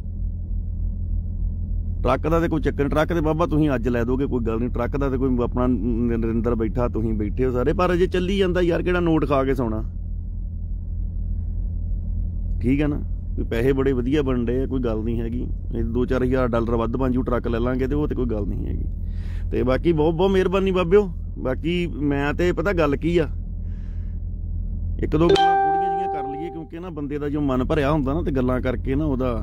ਟਰੱਕ ਦਾ ਤੇ ਕੋਈ ਚੱਕਰ। ਟਰੱਕ ਤੇ ਬਾਬਾ ਤੁਸੀਂ ਅੱਜ ਲੈ ਦੋਗੇ ਕੋਈ ਗੱਲ ਨਹੀਂ, ਟਰੱਕ ਦਾ ਤੇ ਕੋਈ ਆਪਣਾ ਨਰਿੰਦਰ ਬੈਠਾ, ਤੁਸੀਂ ਬੈਠੇ ਹੋ ਸਾਰੇ, ਪਰ ਅਜੇ ਚੱਲੀ ਜਾਂਦਾ ਯਾਰ, ਕਿਹੜਾ ਨੋਟ ਖਾ ਕੇ ਸੌਣਾ। ਠੀਕ ਹੈ ਨਾ, ਵੀ ਪੈਸੇ ਬੜੇ ਵਧੀਆ ਬਣ ਰਹੇ ਆ, ਕੋਈ ਗੱਲ ਨਹੀਂ ਹੈਗੀ। ਦੋ ਚਾਰ ਹਜ਼ਾਰ ਡਾਲਰ ਵੱਧ ਬਣ ਜੂ ਟਰੱਕ ਲੈ ਲਾਂਗੇ ਤੇ ਉਹ ਤੇ ਕੋਈ ਗੱਲ ਨਹੀਂ ਹੈਗੀ। ਤੇ ਬਾਕੀ ਬਹੁਤ ਬਹੁਤ ਮਿਹਰਬਾਨੀ ਬਾਬਿਓ। ਬਾਕੀ ਮੈਂ ਤੇ ਪਤਾ ਗੱਲ ਕੀ ਆ, ਇੱਕ ਦੋ ਗੱਲਾਂ ਥੋੜੀਆਂ ਜਿਹੀਆਂ ਕਰ ਲਈਏ, ਕਿਉਂਕਿ ਨਾ ਬੰਦੇ ਦਾ ਜੋ ਮਨ ਭਰਿਆ ਹੁੰਦਾ ਨਾ ਤੇ ਗੱਲਾਂ ਕਰਕੇ ਨਾ ਉਹਦਾ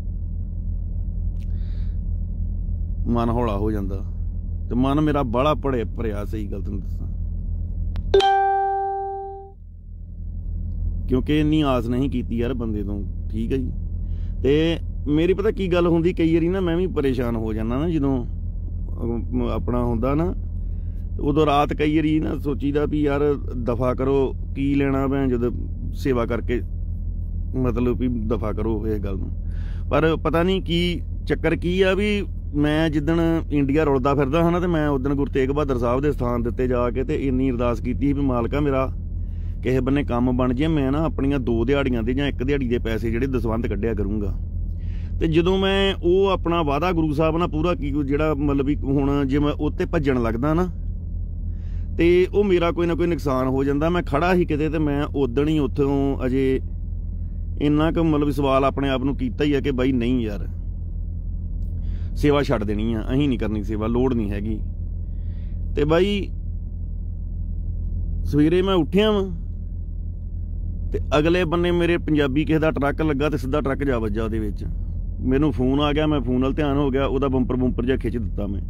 ਮਨ ਹੌਲਾ ਹੋ ਜਾਂਦਾ। ਤੇ ਮਨ ਮੇਰਾ ਬਾਹਲਾ ਭੜਿਆ ਭਰਿਆ, ਸਹੀ ਗੱਲ ਤੈਨੂੰ ਦੱਸਾਂ, ਕਿਉਂਕਿ ਇੰਨੀ ਆਸ ਨਹੀਂ ਕੀਤੀ ਯਾਰ ਬੰਦੇ ਤੋਂ। ਠੀਕ ਹੈ ਜੀ। ਤੇ ਮੇਰੀ ਪਤਾ ਕੀ ਗੱਲ ਹੁੰਦੀ, ਕਈ ਵਾਰੀ ਨਾ ਮੈਂ ਵੀ ਪਰੇਸ਼ਾਨ ਹੋ ਜਾਂਦਾ ਨਾ, ਜਦੋਂ ਆਪਣਾ ਹੁੰਦਾ ਨਾ ਉਦੋਂ ਰਾਤ ਕਈ ਵਾਰੀ ਨਾ ਸੋਚੀਦਾ ਵੀ ਯਾਰ ਦਫਾ ਕਰੋ, ਕੀ ਲੈਣਾ ਭੈਣ ਜਦੋਂ ਸੇਵਾ ਕਰਕੇ, ਮਤਲਬ ਵੀ ਦਫਾ ਕਰੋ ਇਹ ਗੱਲ ਨੂੰ। ਪਰ ਪਤਾ ਨਹੀਂ ਕੀ ਚੱਕਰ ਕੀ ਆ ਵੀ ਮੈਂ ਜਿੱਦਣ ਇੰਡੀਆ ਰੁਲਦਾ ਫਿਰਦਾ ਹਾਂ ਨਾ, ਤੇ ਮੈਂ ਉਦਣ ਗੁਰੂ ਤੇਗ ਬਹਾਦਰ ਸਾਹਿਬ ਦੇ ਸਥਾਨ ਦਿੱਤੇ ਜਾ ਕੇ ਤੇ ਇੰਨੀ ਅਰਦਾਸ ਕੀਤੀ ਵੀ ਮਾਲਕਾ ਮੇਰਾ ਕਿਸੇ ਬੰਨੇ ਕੰਮ ਬਣ ਜੇ, ਮੈਂ ਨਾ ਆਪਣੀਆਂ ਦੋ ਦਿਹਾੜੀਆਂ ਦੇ ਜਾਂ ਇੱਕ ਦਿਹਾੜੀ ਦੇ ਪੈਸੇ ਜਿਹੜੇ ਦਸਵੰਧ ਕੱਢਿਆ ਕਰੂੰਗਾ। ਤੇ ਜਦੋਂ ਮੈਂ ਉਹ ਆਪਣਾ ਵਾਅਦਾ ਗੁਰੂ ਸਾਹਿਬ ਨਾਲ ਪੂਰਾ ਕੀ, ਜਿਹੜਾ ਮਤਲਬ ਵੀ ਹੁਣ ਜੇ ਮੈਂ ਉੱਤੇ ਭੱਜਣ ਲੱਗਦਾ ਨਾ ਤੇ ਉਹ ਮੇਰਾ ਕੋਈ ਨਾ ਕੋਈ ਨੁਕਸਾਨ ਹੋ ਜਾਂਦਾ। ਮੈਂ ਖੜਾ ਹੀ ਕਿਤੇ ਤੇ ਮੈਂ ਉਦਣ ਹੀ ਉੱਥੋਂ ਅਜੇ ਇੰਨਾ ਕੁ ਮਤਲਬ ਸਵਾਲ ਆਪਣੇ ਆਪ ਨੂੰ ਕੀਤਾ ਹੀ ਆ ਕਿ ਬਾਈ ਨਹੀਂ ਯਾਰ ਸੇਵਾ ਛੱਡ ਦੇਣੀ ਆ, ਅਸੀਂ ਨਹੀਂ ਕਰਨੀ ਸੇਵਾ, ਲੋੜ ਨਹੀਂ ਹੈਗੀ। ਤੇ ਬਾਈ ਸਵੇਰੇ ਮੈਂ ਉੱਠਿਆ ਵਾਂ ਤੇ ਅਗਲੇ ਬੰਨੇ ਮੇਰੇ ਪੰਜਾਬੀ ਕਿਸੇ ਦਾ ਟਰੱਕ ਲੱਗਾ ਤੇ ਸਿੱਧਾ ਟਰੱਕ ਜਾ ਵੱਜਾ ਉਹਦੇ ਵਿੱਚ। ਮੈਨੂੰ ਫੋਨ ਆ ਗਿਆ, ਮੈਂ ਫੋਨ ਵੱਲ ਧਿਆਨ ਹੋ ਗਿਆ, ਉਹਦਾ ਬੰਪਰ ਬੰਪਰ ਜਿਹਾ ਖਿੱਚ ਦਿੱਤਾ ਮੈਂ।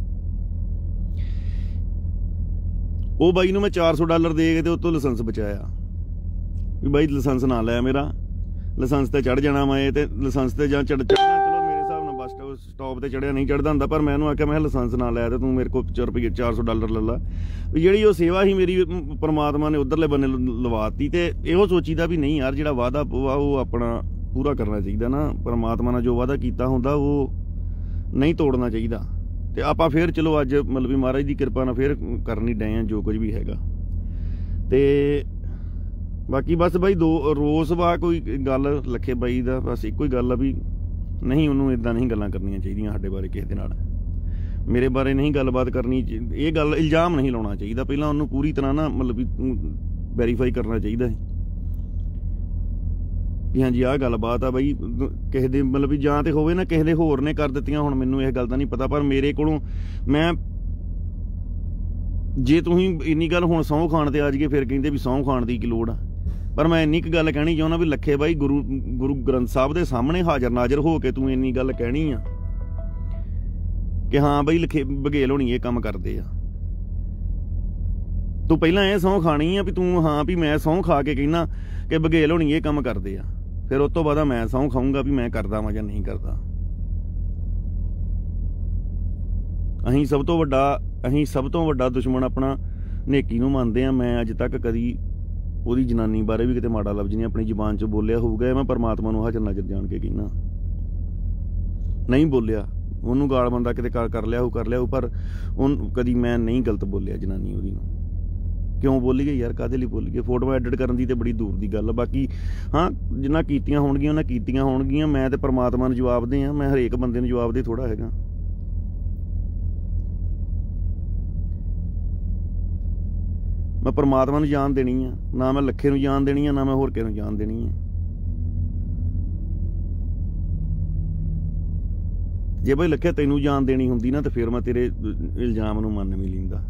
ਉਹ ਬਾਈ ਨੂੰ ਮੈਂ ਚਾਰ ਸੌ ਡਾਲਰ ਦੇ ਕੇ ਤੇ ਉਹ ਤੋਂ ਲਾਇਸੈਂਸ ਬਚਾਇਆ ਵੀ ਬਾਈ ਲਾਇਸੈਂਸ ਨਾ ਲਿਆ ਮੇਰਾ, ਲਾਇਸੈਂਸ ਤੇ ਚੜ੍ਹ ਜਾਣਾ ਮੈਂ ਇਹ, ਤੇ ਲਾਇਸੈਂਸ ਤੇ ਜਾਂ ਚੜ ਚੜ੍ਹਨਾ ਚਲੋ ਮੇਰੇ ਹਿਸਾਬ ਨਾਲ ਬੱਸ ਸਟਾਪ ਤੇ ਚੜ੍ਹਿਆ ਨਹੀਂ ਚੜ੍ਹਦਾ ਹੁੰਦਾ, ਪਰ ਮੈਂ ਉਹਨੂੰ ਆਖਿਆ ਮੈਂ ਲਾਇਸੈਂਸ ਨਾ ਲਿਆ ਤੇ ਤੂੰ ਮੇਰੇ ਕੋਲ ਰੁਪਈਏ ਚਾਰ ਸੌ ਡਾਲਰ ਲੈ ਲਾ। ਵੀ ਜਿਹੜੀ ਉਹ ਸੇਵਾ ਸੀ ਮੇਰੀ ਪਰਮਾਤਮਾ ਨੇ ਉੱਧਰਲੇ ਬੰਨੇ ਲਵਾਤੀ। ਤੇ ਇਹੋ ਸੋਚੀਦਾ ਵੀ ਨਹੀਂ ਯਾਰ ਜਿਹੜਾ ਵਾਅਦਾ ਉਹ ਆਪਣਾ ਪੂਰਾ ਕਰਨਾ ਚਾਹੀਦਾ ਨਾ, ਪਰਮਾਤਮਾ ਨਾਲ ਜੋ ਵਾਅਦਾ ਕੀਤਾ ਹੁੰਦਾ ਉਹ ਨਹੀਂ ਤੋੜਨਾ ਚਾਹੀਦਾ। ਤੇ ਆਪਾਂ ਫਿਰ ਚਲੋ ਅੱਜ ਮਤਲਬ ਵੀ ਮਹਾਰਾਜ ਦੀ ਕਿਰਪਾ ਨਾਲ ਫਿਰ ਕਰਨੀ ਡਏ ਆ ਜੋ ਕੁਝ ਵੀ ਹੈਗਾ। ਤੇ ਬਾਕੀ ਬਸ ਬਾਈ ਦੋ ਰੋਸ ਵਾ ਕੋਈ ਗੱਲ ਲੱਖੇ ਬਾਈ ਦਾ, ਬਸ ਇੱਕੋ ਹੀ ਗੱਲ ਆ ਵੀ ਨਹੀਂ ਉਹਨੂੰ ਇੱਦਾਂ ਨਹੀਂ ਗੱਲਾਂ ਕਰਨੀਆਂ ਚਾਹੀਦੀਆਂ ਸਾਡੇ ਬਾਰੇ, ਕਿਸੇ ਦੇ ਨਾਲ ਮੇਰੇ ਬਾਰੇ ਨਹੀਂ ਗੱਲਬਾਤ ਕਰਨੀ, ਇਹ ਗੱਲ ਇਲਜ਼ਾਮ ਨਹੀਂ ਲਾਉਣਾ ਚਾਹੀਦਾ। ਪਹਿਲਾਂ ਉਹਨੂੰ ਪੂਰੀ ਤਰ੍ਹਾਂ ਨਾ ਮਤਲਬ ਵੀ ਵੈਰੀਫਾਈ ਕਰਨਾ ਚਾਹੀਦਾ ਹੈ ਵੀ ਹਾਂਜੀ ਆਹ ਗੱਲਬਾਤ ਆ ਬਾਈ, ਕਿਸੇ ਦੇ ਮਤਲਬ ਵੀ ਜਾਂ ਤੇ ਹੋਵੇ ਨਾ ਕਿਸੇ ਦੇ ਹੋਰ ਨੇ ਕਰ ਦਿੱਤੀਆਂ, ਹੁਣ ਮੈਨੂੰ ਇਹ ਗੱਲ ਦਾ ਨਹੀਂ ਪਤਾ, ਪਰ ਮੇਰੇ ਕੋਲੋਂ ਮੈਂ ਜੇ ਤੁਸੀਂ ਇੰਨੀ ਗੱਲ ਹੁਣ ਸਹੁੰ ਖਾਣ ਤੇ ਆ ਜਾਈਏ ਫਿਰ ਕਹਿੰਦੇ ਵੀ ਸਹੁੰ ਖਾਣ ਦੀ ਕੀ ਲੋੜ ਆ, ਪਰ ਮੈਂ ਇੰਨੀ ਕੁ ਗੱਲ ਕਹਿਣੀ ਚਾਹੁੰਦਾ ਵੀ ਲੱਖੇ ਬਾਈ ਗੁਰੂ ਗੁਰੂ ਗ੍ਰੰਥ ਸਾਹਿਬ ਦੇ ਸਾਹਮਣੇ ਹਾਜ਼ਰ ਨਾਜ਼ਰ ਹੋ ਕੇ ਤੂੰ ਇੰਨੀ ਗੱਲ ਕਹਿਣੀ ਆ ਕਿ ਹਾਂ ਬਈ ਲਖੇ ਬਘੇਲ ਹੋਣੀ ਇਹ ਕੰਮ ਕਰਦੇ ਆ। ਤੂੰ ਪਹਿਲਾਂ ਇਹ ਸਹੁੰ ਖਾਣੀ ਆ ਵੀ ਤੂੰ ਹਾਂ ਵੀ ਮੈਂ ਸਹੁੰ ਖਾ ਕੇ ਕਹਿਣਾ ਕਿ ਬਘੇਲ ਹੋਣੀ ਇਹ ਕੰਮ ਕਰਦੇ ਆ, ਫਿਰ ਉਸ ਤੋਂ ਬਾਅਦ ਮੈਂ ਸਹੁੰ ਖਾਊਂਗਾ ਵੀ ਮੈਂ ਕਰਦਾ ਵਾਂ ਜਾਂ ਨਹੀਂ ਕਰਦਾ। ਅਸੀਂ ਸਭ ਤੋਂ ਵੱਡਾ ਅਸੀਂ ਸਭ ਤੋਂ ਵੱਡਾ ਦੁਸ਼ਮਣ ਆਪਣਾ ਨੇਕੀ ਨੂੰ ਮੰਨਦੇ ਆ। ਮੈਂ ਅੱਜ ਤੱਕ ਕਦੀ ਉਹਦੀ ਜਨਾਨੀ ਬਾਰੇ ਵੀ ਕਿਤੇ ਮਾੜਾ ਲਫ਼ਜ਼ ਨਹੀਂ ਆਪਣੀ ਜ਼ੁਬਾਨ 'ਚ ਬੋਲਿਆ ਹੋਊਗਾ। ਮੈਂ ਪਰਮਾਤਮਾ ਨੂੰ ਹਾਜ਼ਰ ਨਾਜ਼ਰ ਜਾਣ ਕੇ ਕਹਿਣਾ ਨਹੀਂ ਬੋਲਿਆ, ਉਹਨੂੰ ਗਾਲ ਬੰਦਾ ਕਿਤੇ ਕਰ ਲਿਆ ਹੋ ਕਰ ਲਿਆ ਹੋ, ਪਰ ਉਹ ਕਦੀ ਮੈਂ ਨਹੀਂ ਗਲਤ ਬੋਲਿਆ ਜਨਾਨੀ ਉਹਦੀ ਨੂੰ। ਕਿਉਂ ਬੋਲੀ ਗਈ ਯਾਰ, ਕਾਹਦੇ ਲਈ ਬੋਲੀ ਗਈ? ਫੋਟੋਆਂ ਐਡਿਟ ਕਰਨ ਦੀ ਤੇ ਬੜੀ ਦੂਰ ਦੀ ਗੱਲ। ਬਾਕੀ ਹਾਂ ਜਿੰਨਾ ਕੀਤੀਆਂ ਹੋਣਗੀਆਂ ਉਹਨਾਂ ਕੀਤੀਆਂ ਹੋਣਗੀਆਂ, ਮੈਂ ਤੇ ਪਰਮਾਤਮਾ ਨੂੰ ਜਵਾਬ ਦੇ ਆ, ਮੈਂ ਹਰੇਕ ਬੰਦੇ ਨੂੰ ਜਵਾਬ ਦੇ ਥੋੜ੍ਹਾ ਹੈਗਾ। ਮੈਂ ਪਰਮਾਤਮਾ ਨੂੰ ਜਾਨ ਦੇਣੀ ਆ, ਨਾ ਮੈਂ ਲੱਖੇ ਨੂੰ ਜਾਨ ਦੇਣੀ ਆ, ਨਾ ਮੈਂ ਹੋਰ ਕਿਸੇ ਨੂੰ ਜਾਨ ਦੇਣੀ ਆ। ਜੇ ਬਈ ਲੱਖੇ ਤੈਨੂੰ ਜਾਨ ਦੇਣੀ ਹੁੰਦੀ ਨਾ ਤੇ ਫਿਰ ਮੈਂ ਤੇਰੇ ਇਲਜ਼ਾਮ ਨੂੰ ਮੰਨ ਵੀ ਲੈਂਦਾ,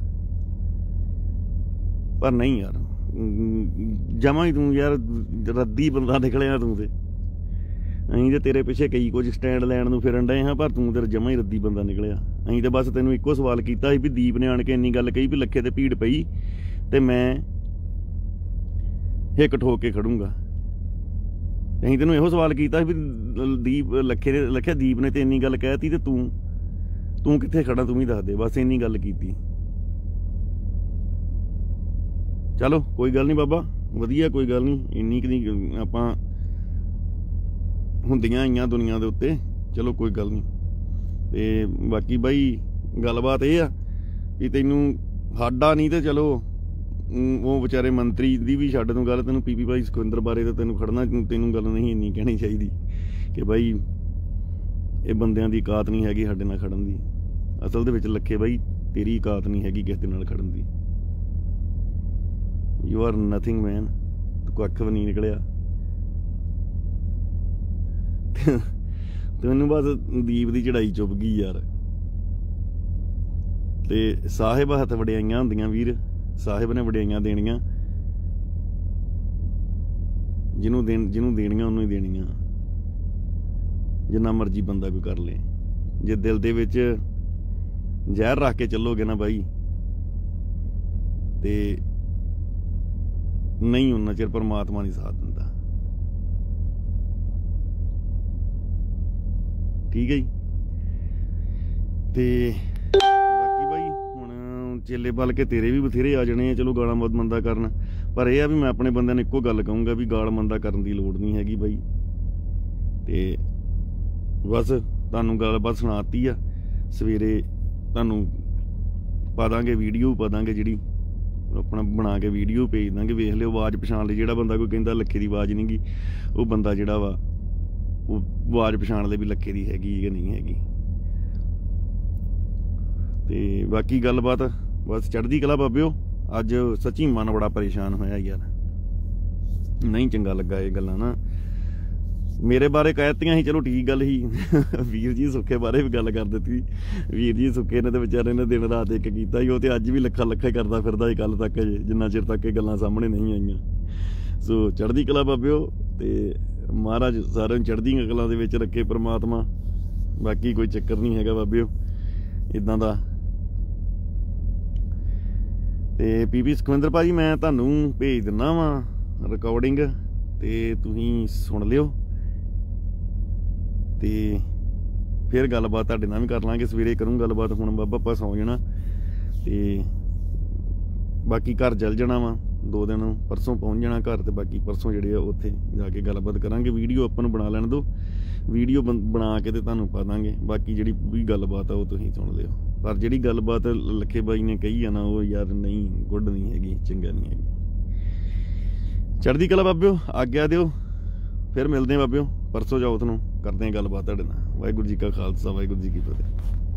ਪਰ ਨਹੀਂ ਯਾਰ ਜਮਾਂ ਹੀ ਤੂੰ ਯਾਰ ਰੱਦੀ ਬੰਦਾ ਨਿਕਲਿਆ ਤੂੰ ਤੇ। ਅਸੀਂ ਤੇ ਤੇਰੇ ਪਿੱਛੇ ਕਈ ਕੁਝ ਸਟੈਂਡ ਲੈਣ ਨੂੰ ਫਿਰਨ ਡਏ ਹਾਂ, ਪਰ ਤੂੰ ਤੇ ਜਮਾਂ ਹੀ ਰੱਦੀ ਬੰਦਾ ਨਿਕਲਿਆ। ਅਸੀਂ ਤੇ ਬਸ ਤੈਨੂੰ ਇੱਕੋ ਸਵਾਲ ਕੀਤਾ ਸੀ ਵੀ ਦੀਪ ਨੇ ਆਣ ਕੇ ਇੰਨੀ ਗੱਲ ਕਹੀ ਵੀ ਲੱਖੇ ਤੇ ਭੀੜ ਪਈ ਤੇ ਮੈਂ ਹਿੱਕ ਠੋਕ ਕੇ ਖੜੂੰਗਾ। ਅਸੀਂ ਤੈਨੂੰ ਇਹੋ ਸਵਾਲ ਕੀਤਾ ਵੀ ਦੀਪ ਲੱਖੇ ਨੇ ਲੱਖਿਆ ਦੀਪ ਨੇ ਤੇ ਇੰਨੀ ਗੱਲ ਕਹਿਤੀ ਤੇ ਤੂੰ ਤੂੰ ਕਿੱਥੇ ਖੜਾ ਤੂੰ ਵੀ ਦੱਸ ਦੇ, ਬਸ ਇੰਨੀ ਗੱਲ ਕੀਤੀ। ਚਲੋ ਕੋਈ ਗੱਲ ਨਹੀਂ ਬਾਬਾ, ਵਧੀਆ ਕੋਈ ਗੱਲ ਨਹੀਂ, ਇੰਨੀ ਕੁ ਆਪਾਂ ਹੁੰਦੀਆਂ ਆਈਆਂ ਦੁਨੀਆ ਦੇ ਉੱਤੇ, ਚਲੋ ਕੋਈ ਗੱਲ ਨਹੀਂ। ਤੇ ਬਾਕੀ ਬਾਈ ਗੱਲਬਾਤ ਇਹ ਆ ਵੀ ਤੈਨੂੰ ਸਾਡਾ ਨਹੀਂ ਤੇ ਚਲੋ ਉਹ ਵਿਚਾਰੇ ਮੰਤਰੀ ਦੀ ਵੀ ਛੱਡ ਤੂੰ ਗੱਲ, ਤੈਨੂੰ ਪੀਪੀ ਭਾਈ ਸੁਖਵਿੰਦਰ ਬਾਰੇ ਤਾਂ ਤੈਨੂੰ ਖੜਨਾ ਤੈਨੂੰ ਗੱਲ ਨਹੀਂ ਇੰਨੀ ਕਹਿਣੀ ਚਾਹੀਦੀ ਕਿ ਬਾਈ ਇਹ ਬੰਦਿਆਂ ਦੀ ਔਕਾਤ ਨਹੀਂ ਹੈਗੀ ਸਾਡੇ ਨਾਲ ਖੜਨ ਦੀ। ਅਸਲ ਦੇ ਵਿੱਚ ਲੱਖੇ ਬਾਈ ਤੇਰੀ ਔਕਾਤ ਨਹੀਂ ਹੈਗੀ ਕਿਸੇ ਦੇ ਨਾਲ ਖੜਨ ਦੀ। ਯੂ ਆਰ ਨਥਿੰਗ ਮੈਨ, ਤੂੰ ਕੱਖ ਵੀ ਨਹੀਂ ਨਿਕਲਿਆ। ਤੈਨੂੰ ਬਸ ਦੀਪ ਦੀ ਚੜਾਈ ਚੁੱਭ ਗਈ ਯਾਰ। ਤੇ ਸਾਹਿਬ ਹੱਥ ਵਡਿਆਈਆਂ ਹੁੰਦੀਆਂ ਵੀਰ, ਸਾਹਿਬ ਨੇ ਵਡਿਆਈਆਂ ਦੇਣੀਆਂ, ਜਿਹਨੂੰ ਦੇਣ ਜਿਹਨੂੰ ਦੇਣੀਆਂ ਉਹਨੂੰ ਹੀ ਦੇਣੀਆਂ, ਜਿੰਨਾ ਮਰਜ਼ੀ ਬੰਦਾ ਕੋਈ ਕਰ ਲੇ। ਜੇ ਦਿਲ ਦੇ ਵਿੱਚ ਜ਼ਹਿਰ ਰੱਖ ਕੇ ਚੱਲੋਗੇ ਨਾ ਬਾਈ ਤੇ ਨਹੀਂ ਉਹਨਾਂ ਚਿਰ ਪਰਮਾਤਮਾ ਨਹੀਂ ਸਾਥ ਦਿੰਦਾ। ਠੀਕ ਹੈ ਜੀ। ਤੇ ਬਾਕੀ ਬਾਈ ਹੁਣ ਚੇਲੇ ਬਲ ਕੇ ਤੇਰੇ ਵੀ ਬਥੇਰੇ ਆ ਜਾਣੇ ਆ, ਚਲੋ ਗਾਲਾਂ ਬਹੁਤ ਮੰਦਾ ਕਰਨ, ਪਰ ਇਹ ਆ ਵੀ ਮੈਂ ਆਪਣੇ ਬੰਦਿਆਂ ਨੂੰ ਇੱਕੋ ਗੱਲ ਕਹੂੰਗਾ ਵੀ ਗਾਲ ਮੰਦਾ ਕਰਨ ਦੀ ਲੋੜ ਨਹੀਂ ਹੈਗੀ ਬਾਈ। ਤੇ ਬਸ ਤੁਹਾਨੂੰ ਗੱਲਬਾਤ ਸੁਣਾਤੀ ਆ, ਸਵੇਰੇ ਤੁਹਾਨੂੰ ਪਾ ਦਾਂਗੇ ਵੀਡੀਓ, ਪਾ ਦਾਂਗੇ ਜਿਹੜੀ ਆਪਣਾ ਬਣਾ ਕੇ ਵੀਡੀਓ ਭੇਜ ਦਾਂਗੇ, ਵੇਖ ਲਿਓ, ਆਵਾਜ਼ ਪਛਾਣ ਲਈ। ਜਿਹੜਾ ਬੰਦਾ ਕੋਈ ਕਹਿੰਦਾ ਲੱਖੇ ਦੀ ਆਵਾਜ਼ ਨਹੀਂ ਗੀ, ਉਹ ਬੰਦਾ ਜਿਹੜਾ ਵਾ ਉਹ ਆਵਾਜ਼ ਪਛਾਣ ਲਈ ਵੀ ਲੱਖੇ ਦੀ ਹੈਗੀ ਕਿ ਨਹੀਂ ਹੈਗੀ। ਤੇ ਬਾਕੀ ਗੱਲਬਾਤ बस चढ़दी कला बाबिओ। अज सच्ची मन बड़ा परेशान होया यार, नहीं चंगा लगा ये गल्लां ना। मेरे बारे कहतियां ही, चलो ठीक गल ही। वीर जी सुखे बारे भी गल कर दित्ती। वीर जी सुखे ने तो बेचारे ने दिन रात एक कीता ही, वो तो अज भी लखा लखा करदा फिरदा ही कल तक, अजे जिन्ना चिर तक ये गल्लां सामने नहीं आईयां। सो चढ़दी कला बाबिओ, ते महाराज सारे चढ़दी कला दे विच रखे परमात्मा। बाकी कोई चक्कर नहीं हैगा बाबिओ इदां दा। ते पी पी सुखविंदर भाजी मैं तुहानू भेज दिन्ना वा रिकॉर्डिंग, ते तुसीं सुन लिओ, ते फिर गलबात तुहाडे नाल भी कर लांगे। सवेरे करूँ गलबात, हुण बाबा आपां सौ जाना, ते बाकी घर चल जाना वा दो दिन, परसों पहुँच जाना घर, ते बाकी परसों जिहड़े आ उत्थे जाके गलबात करांगे। वीडियो आपां नूं बना लैण दो, वीडियो बना के ते तुहानूं पा दांगे। बाकी जिहड़ी पूरी गलबात आ वो तुसीं सुन लिओ। पर जिहड़ी गलबात लखे बाई ने कही है ना, वो यार नहीं गुड नहीं हैगी, चंगा नहीं हैगी। चढ़दी कला बाबिओ, आग्या दिओ, फिर मिलते हैं बाबिओ परसों जाओ, तुहानूं करते हैं गलबात तुहाडे नाल। वाहिगुरू जी का खालसा, वाहिगुरू जी की फतेह।